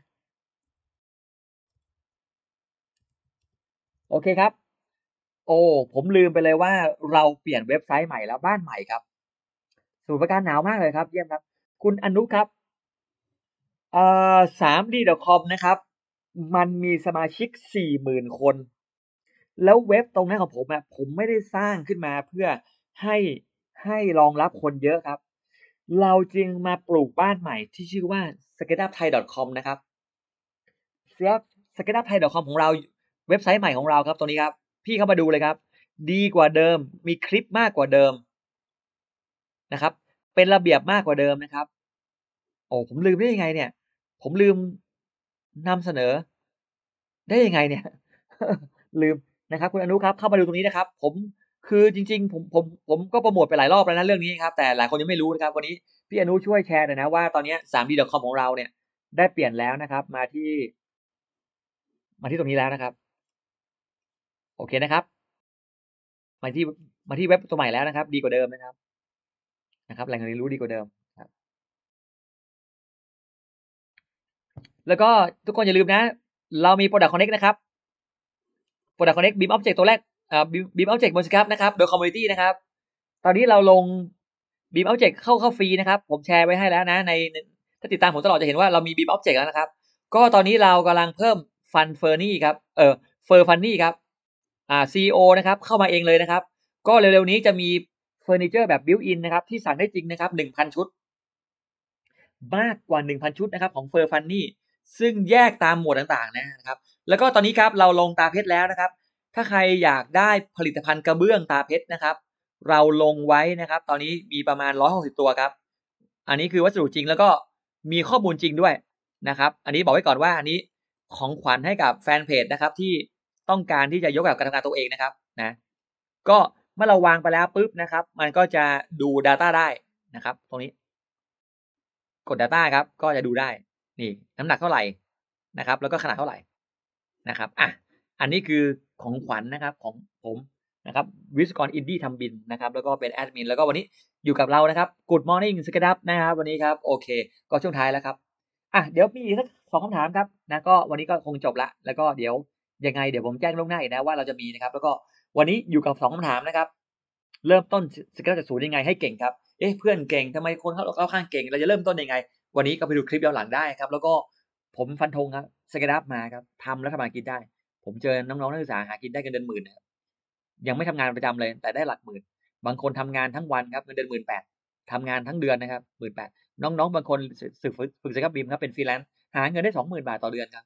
โอเคครับ โอ้ผมลืมไปเลยว่าเราเปลี่ยนเว็บไซต์ใหม่แล้วบ้านใหม่ครับสมุทรปราการหนาวมากเลยครับเยี่ยมครับคุณอนุครับเอ่อ ทรี ดี ดอท คอม นะครับมันมีสมาชิก สี่หมื่น คนแล้วเว็บตรงนั้นของผมอะผมไม่ได้สร้างขึ้นมาเพื่อให้ให้รองรับคนเยอะครับเราจึงมาปลูกบ้านใหม่ที่ชื่อว่า สเกตอัพ ไทย ดอท คอม นะครับ ครับ สเกตอัพ ไทย ดอท คอม ของเราเว็บไซต์ใหม่ของเราครับตรงนี้ครับพี่เข้ามาดูเลยครับดีกว่าเดิมมีคลิปมากกว่าเดิมนะครับเป็นระเบียบมากกว่าเดิมนะครับโอ้ผมลืมได้ยังไงเนี่ยผมลืมนำเสนอได้ยังไงเนี่ยลืมนะครับคุณอนุครับเข้ามาดูตรงนี้นะครับผมคือจริงๆผมผมผมก็โพรโมตไปหลายรอบแล้วนะเรื่องนี้ครับแต่หลายคนยังไม่รู้นะครับวันนี้พี่อนุช่วยแชร์หน่อยนะว่าตอนนี้ ทรี ดี ดอท คอม ของเราเนี่ยได้เปลี่ยนแล้วนะครับมาที่มาที่ตรงนี้แล้วนะครับโอเคนะครับ มาที่มาที่เว็บตัวใหม่แล้วนะครับดีกว่าเดิมนะครับนะครับแหล่งเรียนรู้ดีกว่าเดิมครับแล้วก็ทุกคนอย่าลืมนะเรามี Product Connect นะครับ Product Connect Beam Object ตัวแรกอ่า Beam Beam Object บน Scrap นะครับโดย Community นะครับตอนนี้เราลง Beam Object เข้าเข้าฟรีนะครับผมแชร์ไว้ให้แล้วนะในถ้าติดตามผมตลอดจะเห็นว่าเรามี Beam Object แล้วนะครับก็ตอนนี้เรากำลังเพิ่ม Fun Fernie ครับเอ่อ Fur Funny ครับอ่า ซี อี โอ นะครับเข้ามาเองเลยนะครับก็เร็วๆนี้จะมีเฟอร์นิเจอร์แบบ Built in นะครับที่สั่งได้จริงนะครับ หนึ่งพัน ชุด มากกว่า หนึ่งพัน ชุดนะครับของ Fur Funny ซึ่งแยกตามหมวดต่างๆนะครับแล้วก็ตอนนี้ครับเราลงตาเพชรแล้วนะครับถ้าใครอยากได้ผลิตภัณฑ์กระเบื้องตาเพชรนะครับเราลงไว้นะครับตอนนี้มีประมาณหนึ่งร้อยหกสิบตัวครับอันนี้คือวัสดุจริงแล้วก็มีข้อมูลจริงด้วยนะครับอันนี้บอกไว้ก่อนว่าอันนี้ของขวัญให้กับแฟนเพจนะครับที่ต้องการที่จะยกระดับการทำงานตัวเองนะครับนะก็เมื่อเราวางไปแล้วปุ๊บนะครับมันก็จะดู data ได้นะครับตรงนี้ กด Data ครับก็จะดูได้นี่น้ำหนักเท่าไรนะครับแล้วก็ขนาดเท่าไรนะครับอะอันนี้คือของขวัญนะครับของผมนะครับวิศวกรอินดี้ทำบินนะครับแล้วก็เป็นแอดมินแล้วก็วันนี้อยู่กับเรานะครับ Good Morning Scrap นะครับวันนี้ครับโอเคก็ช่วงท้ายแล้วครับอะเดี๋ยวมีอีกสักสองคำถามครับนะก็วันนี้ก็คงจบแล้วแล้วก็เดี๋ยวยังไงเดี๋ยวผมแจ้งล่วงหน้าอีกนะว่าเราจะมีนะครับแล้วก็วันนี้อยู่กับสองคำถามนะครับเริ่มต้น Scrap จากศูนย์ยังไงให้เก่งครับเอ๊ะเพื่อนเก่งทำไมคนรอบข้างเก่งเราจะเริ่มต้นยังไง วันนี้ก็ไปดูคลิปย้อนหลังได้ครับแล้วก็ผมฟันธงครับ Scrap มาครับทำแล้วทำมาหากินได้ผมเจอน้องๆนักศึกษาหากินได้เงินเดือนหมื่นนะครับยังไม่ทำงานประจำเลยแต่ได้หลักหมื่นบางคนทำงานทั้งวันครับเงินเดือน หนึ่งหมื่นแปดพัน ทำงานทั้งเดือนนะครับ หนึ่งหมื่นแปดพัน น้องๆบางคนสึฝึกฝึกฝึก Scrap Beam ครับเป็น Freelance หาเงินได้ สองหมื่น บาทต่อเดือนครับ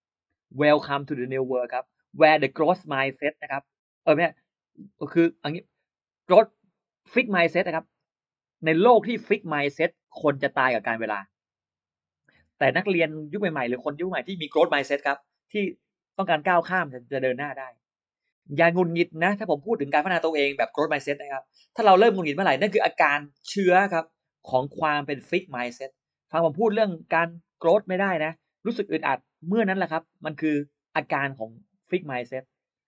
Welcome to the new world ครับ where the growth mindset นะครับเออไม่ใช่คือเอางี้ growth fixed mindset นะครับในโลกที่ fixed mindset คนจะตายกับกาลเวลา แต่นักเรียนยุคใหม่ๆหรือคนยุคใหม่ที่มี growth mindset ครับที่ต้องการก้าวข้ามจะจะเดินหน้าได้อย่าหงุดหงิดนะถ้าผมพูดถึงการพัฒนาตัวเองแบบ growth mindset นะครับถ้าเราเริ่มหงุดหงิดเมื่อไหร่นั่นคืออาการเชื้อครับของความเป็น fixed mindset ฟังผมพูดเรื่องการ growth ไม่ได้นะรู้สึกอึดอัดเมื่อนั้นแหละครับมันคืออาการของ fixed mindset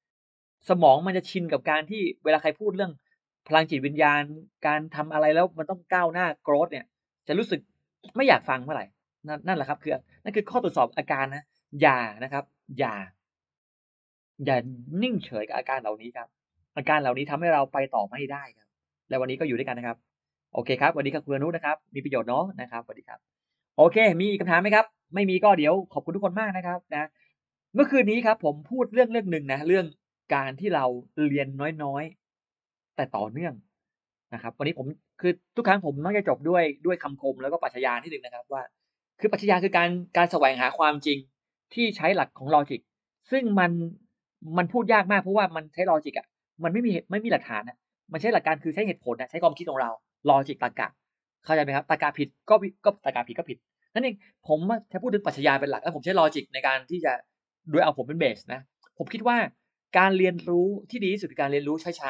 สมองมันจะชินกับการที่เวลาใครพูดเรื่องพลังจิตวิญญาณการทำอะไรแล้วมันต้องก้าวหน้า growth เนี่ยจะรู้สึกไม่อยากฟังเมื่อไหร่นั่นนั่นแหละครับคือนั่นคือข้อตรวจสอบอาการนะอย่านะครับอย่าอย่านิ่งเฉยกับอาการเหล่านี้ครับอาการเหล่านี้ทำให้เราไปต่อไม่ได้ครับและวันนี้ก็อยู่ด้วยกันนะครับโอเคครับสวัสดีครับคุณอนุนะครับมีประโยชน์เนาะนะครับสวัสดีครับโอเคมีอีกคำถามไหมครับไม่มีก็เดี๋ยวขอบคุณทุกคนมากนะครับนะเมื่อคืนนี้ครับผมพูดเรื่องเรื่องหนึ่งนะเรื่องการที่เราเรียนน้อยๆแต่ต่อเนื่องนะครับวันนี้ผมคือทุกครั้งผมมักจะจบด้วยด้วยคำคมแล้วก็ปรัชญานิดหนึ่งนะครับว่าคือปรัชญาคือการการแสวงหาความจริงที่ใช้หลักของ logic ซึ่งมันมันพูดยากมากเพราะว่ามันใช้ logic อะมันไม่มีเหตุไม่มีหลักฐานอะมันใช้หลักการคือใช้เหตุผลอะใช้ความคิดของเรา logic ตรรกะเข้าใจไหมครับตรรกะผิดก็วิก็ตรรกะผิดก็ผิดนั่นเองผมอะจะพูดถึงปรัชญาเป็นหลักแล้วผมใช้ logic ในการที่จะโดยเอาผมเป็นเบสนะผมคิดว่าการเรียนรู้ที่ดีที่สุดคือการเรียนรู้ช้า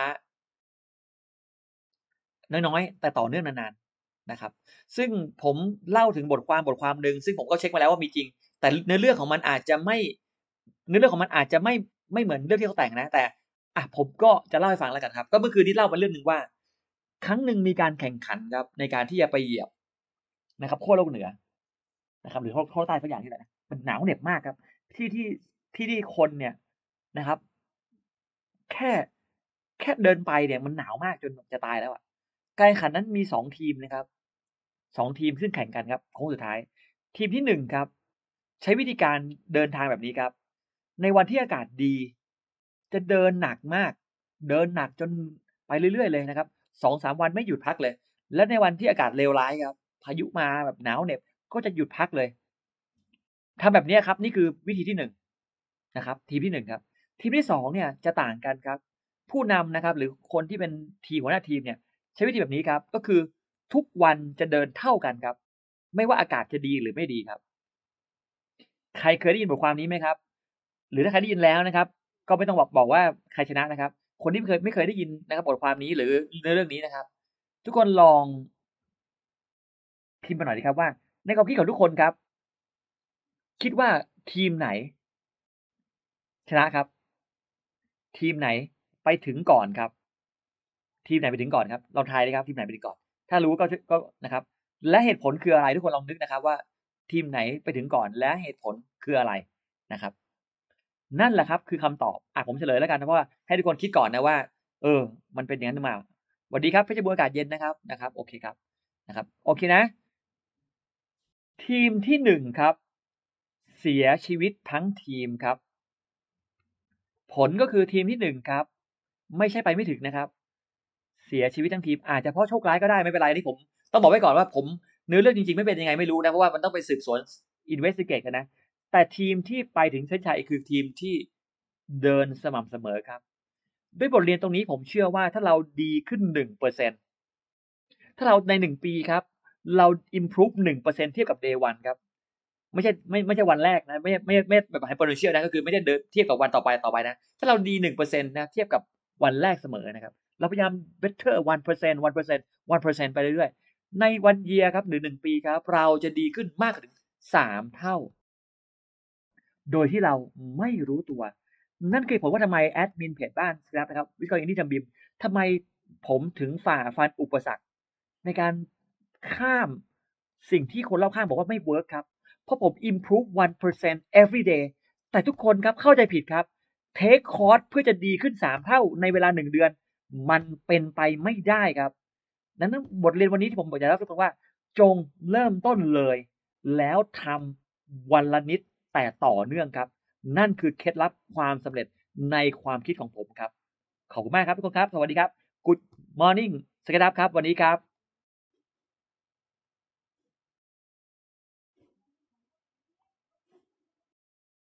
ๆน้อยๆแต่ต่อเนื่องนานๆนะครับซึ่งผมเล่าถึงบทความบทความหนึ่งซึ่งผมก็เช็กมาแล้วว่ามีจริงแต่เนื้อเรื่องของมันอาจจะไม่เนื้อเรื่องของมันอาจจะไม่ไม่เหมือนเรื่องที่เขาแต่งนะแต่อะผมก็จะเล่าให้ฟังแล้วกันครับก็เมื่อคืนนี้เล่าไปเรื่องหนึ่งว่าครั้งหนึ่งมีการแข่งขันครับในการที่จะไปเหยียบนะครับขั้วโลกเหนือนะครับหรือขั้วขั้วโลกใต้สักอย่างนี่แหละนะมันหนาวเหน็บมากครับที่ที่ที่ที่คนเนี่ยนะครับแค่แค่เดินไปเนี่ยมันหนาวมากจนจะตายแล้วอะการแข่งขันนั้นมีสองทีมนะครับสองทีมซึ่งแข่งกันครับโค้งสุดท้ายทีมที่หนึ่งครับใช้วิธีการเดินทางแบบนี้ครับในวันที่อากาศดีจะเดินหนักมากเดินหนักจนไปเรื่อยๆเลยนะครับ สองถึงสาม วันไม่หยุดพักเลยและในวันที่อากาศเลวร้ายครับพายุมาแบบหนาวเหน็บก็จะหยุดพักเลยทำแบบเนี้ยครับนี่คือวิธีที่หนึ่งนะครับทีมที่หนึ่งครับทีมที่สองเนี่ยจะต่างกันครับผู้นำนะครับหรือคนที่เป็นทีมหัวหน้าทีมเนี่ยใช้วิธีแบบนี้ครับก็คือทุกวันจะเดินเท่ากันครับไม่ว่าอากาศจะดีหรือไม่ดีครับใครเคยได้ยินบทความนี้ไหมครับหรือถ้าใครได้ยินแล้วนะครับก็ไม่ต้องบอกบอกว่าใครชนะนะครับคนที่ไม่เคยไม่เคยได้ยินนะครับบทความนี้หรือเรื่องเรื่องนี้นะครับทุกคนลองพิมพ์มาหน่อยสิครับว่าในความคิดของทุกคนครับคิดว่าทีมไหนชนะครับทีมไหนไปถึงก่อนครับทีมไหนไปถึงก่อนครับลองทายสิครับทีมไหนไปถึงก่อนถ้ารู้ก็ชก็นะครับและเหตุผลคืออะไรทุกคนลองนึกนะครับว่าทีมไหนไปถึงก่อนและเหตุผลคืออะไรนะครับนั่นแหละครับคือคำตอบอะผมเฉลยแล้วกันนะเพราะว่าให้ทุกคนคิดก่อนนะว่าเออมันเป็นอย่างนั้นหรือเปล่าสวัสดีครับเพชรบูรณ์อากาศเย็นนะครับนะครับโอเคครับนะครับโอเคนะทีมที่หนึ่งครับเสียชีวิตทั้งทีมครับ ผลก็คือทีมที่หนึ่งครับไม่ใช่ไปไม่ถึงนะครับเสียชีวิตทั้งทีมอาจจะเพราะโชคร้ายก็ได้ไม่เป็นไรนี่ผมต้องบอกไว้ก่อนว่าผมเนื้อเรื่องจริงๆไม่เป็นยังไงไม่รู้นะเพราะว่ามันต้องไปสืบสวน investigate กันนะแต่ทีมที่ไปถึงเส้นชัยคือทีมที่เดินสม่ำเสมอครับด้วยบทเรียนตรงนี้ผมเชื่อว่าถ้าเราดีขึ้น หนึ่งเปอร์เซ็นต์ ถ้าเราในหนึ่งปีครับเรา improve หนึ่งเปอร์เซ็นต์เทียบกับ day one ครับไม่ใช่ไม่ไม่ใช่วันแรกนะไม่ไม่ไม่แบบ hyperexponential นะก็คือไม่ได้เดินเทียบกับวันต่อไปต่อไปนะถ้าเราดี หนึ่งเปอร์เซ็นต์ นะเทียบกับวันแรกเสมอนะครับเราพยายาม better วันเปอร์เซ็นต์ วันเปอร์เซ็นต์ วันเปอร์เซ็นต์ไปเรื่อยๆใน one year ครับหรือหนึ่งปีครับเราจะดีขึ้นมากถึงสามเท่าโดยที่เราไม่รู้ตัวนั่นคือผมว่าทำไมแอดมินเพจบ้านนะครับวิเคราะห์อย่างที่จำบิมทำไมผมถึงฝ่าฟันอุปสรรค ในการข้ามสิ่งที่คนรอบข้างบอกว่าไม่เวิร์กครับเพราะผม improve one percent every day แต่ทุกคนครับเข้าใจผิดครับ take course เพื่อจะดีขึ้นสามเท่าในเวลาหนึ่งเดือนมันเป็นไปไม่ได้ครับดังนั้นบทเรียนวันนี้ที่ผมอยากจะเล่าให้ฟังว่าจงเริ่มต้นเลยแล้วทำวันละนิดแต่ต่อเนื่องครับนั่นคือเคล็ดลับความสำเร็จในความคิดของผมครับขอบคุณมากครับทุกคนครับสวัสดีครับ Good morning สวัสดีครับวันนี้ครับ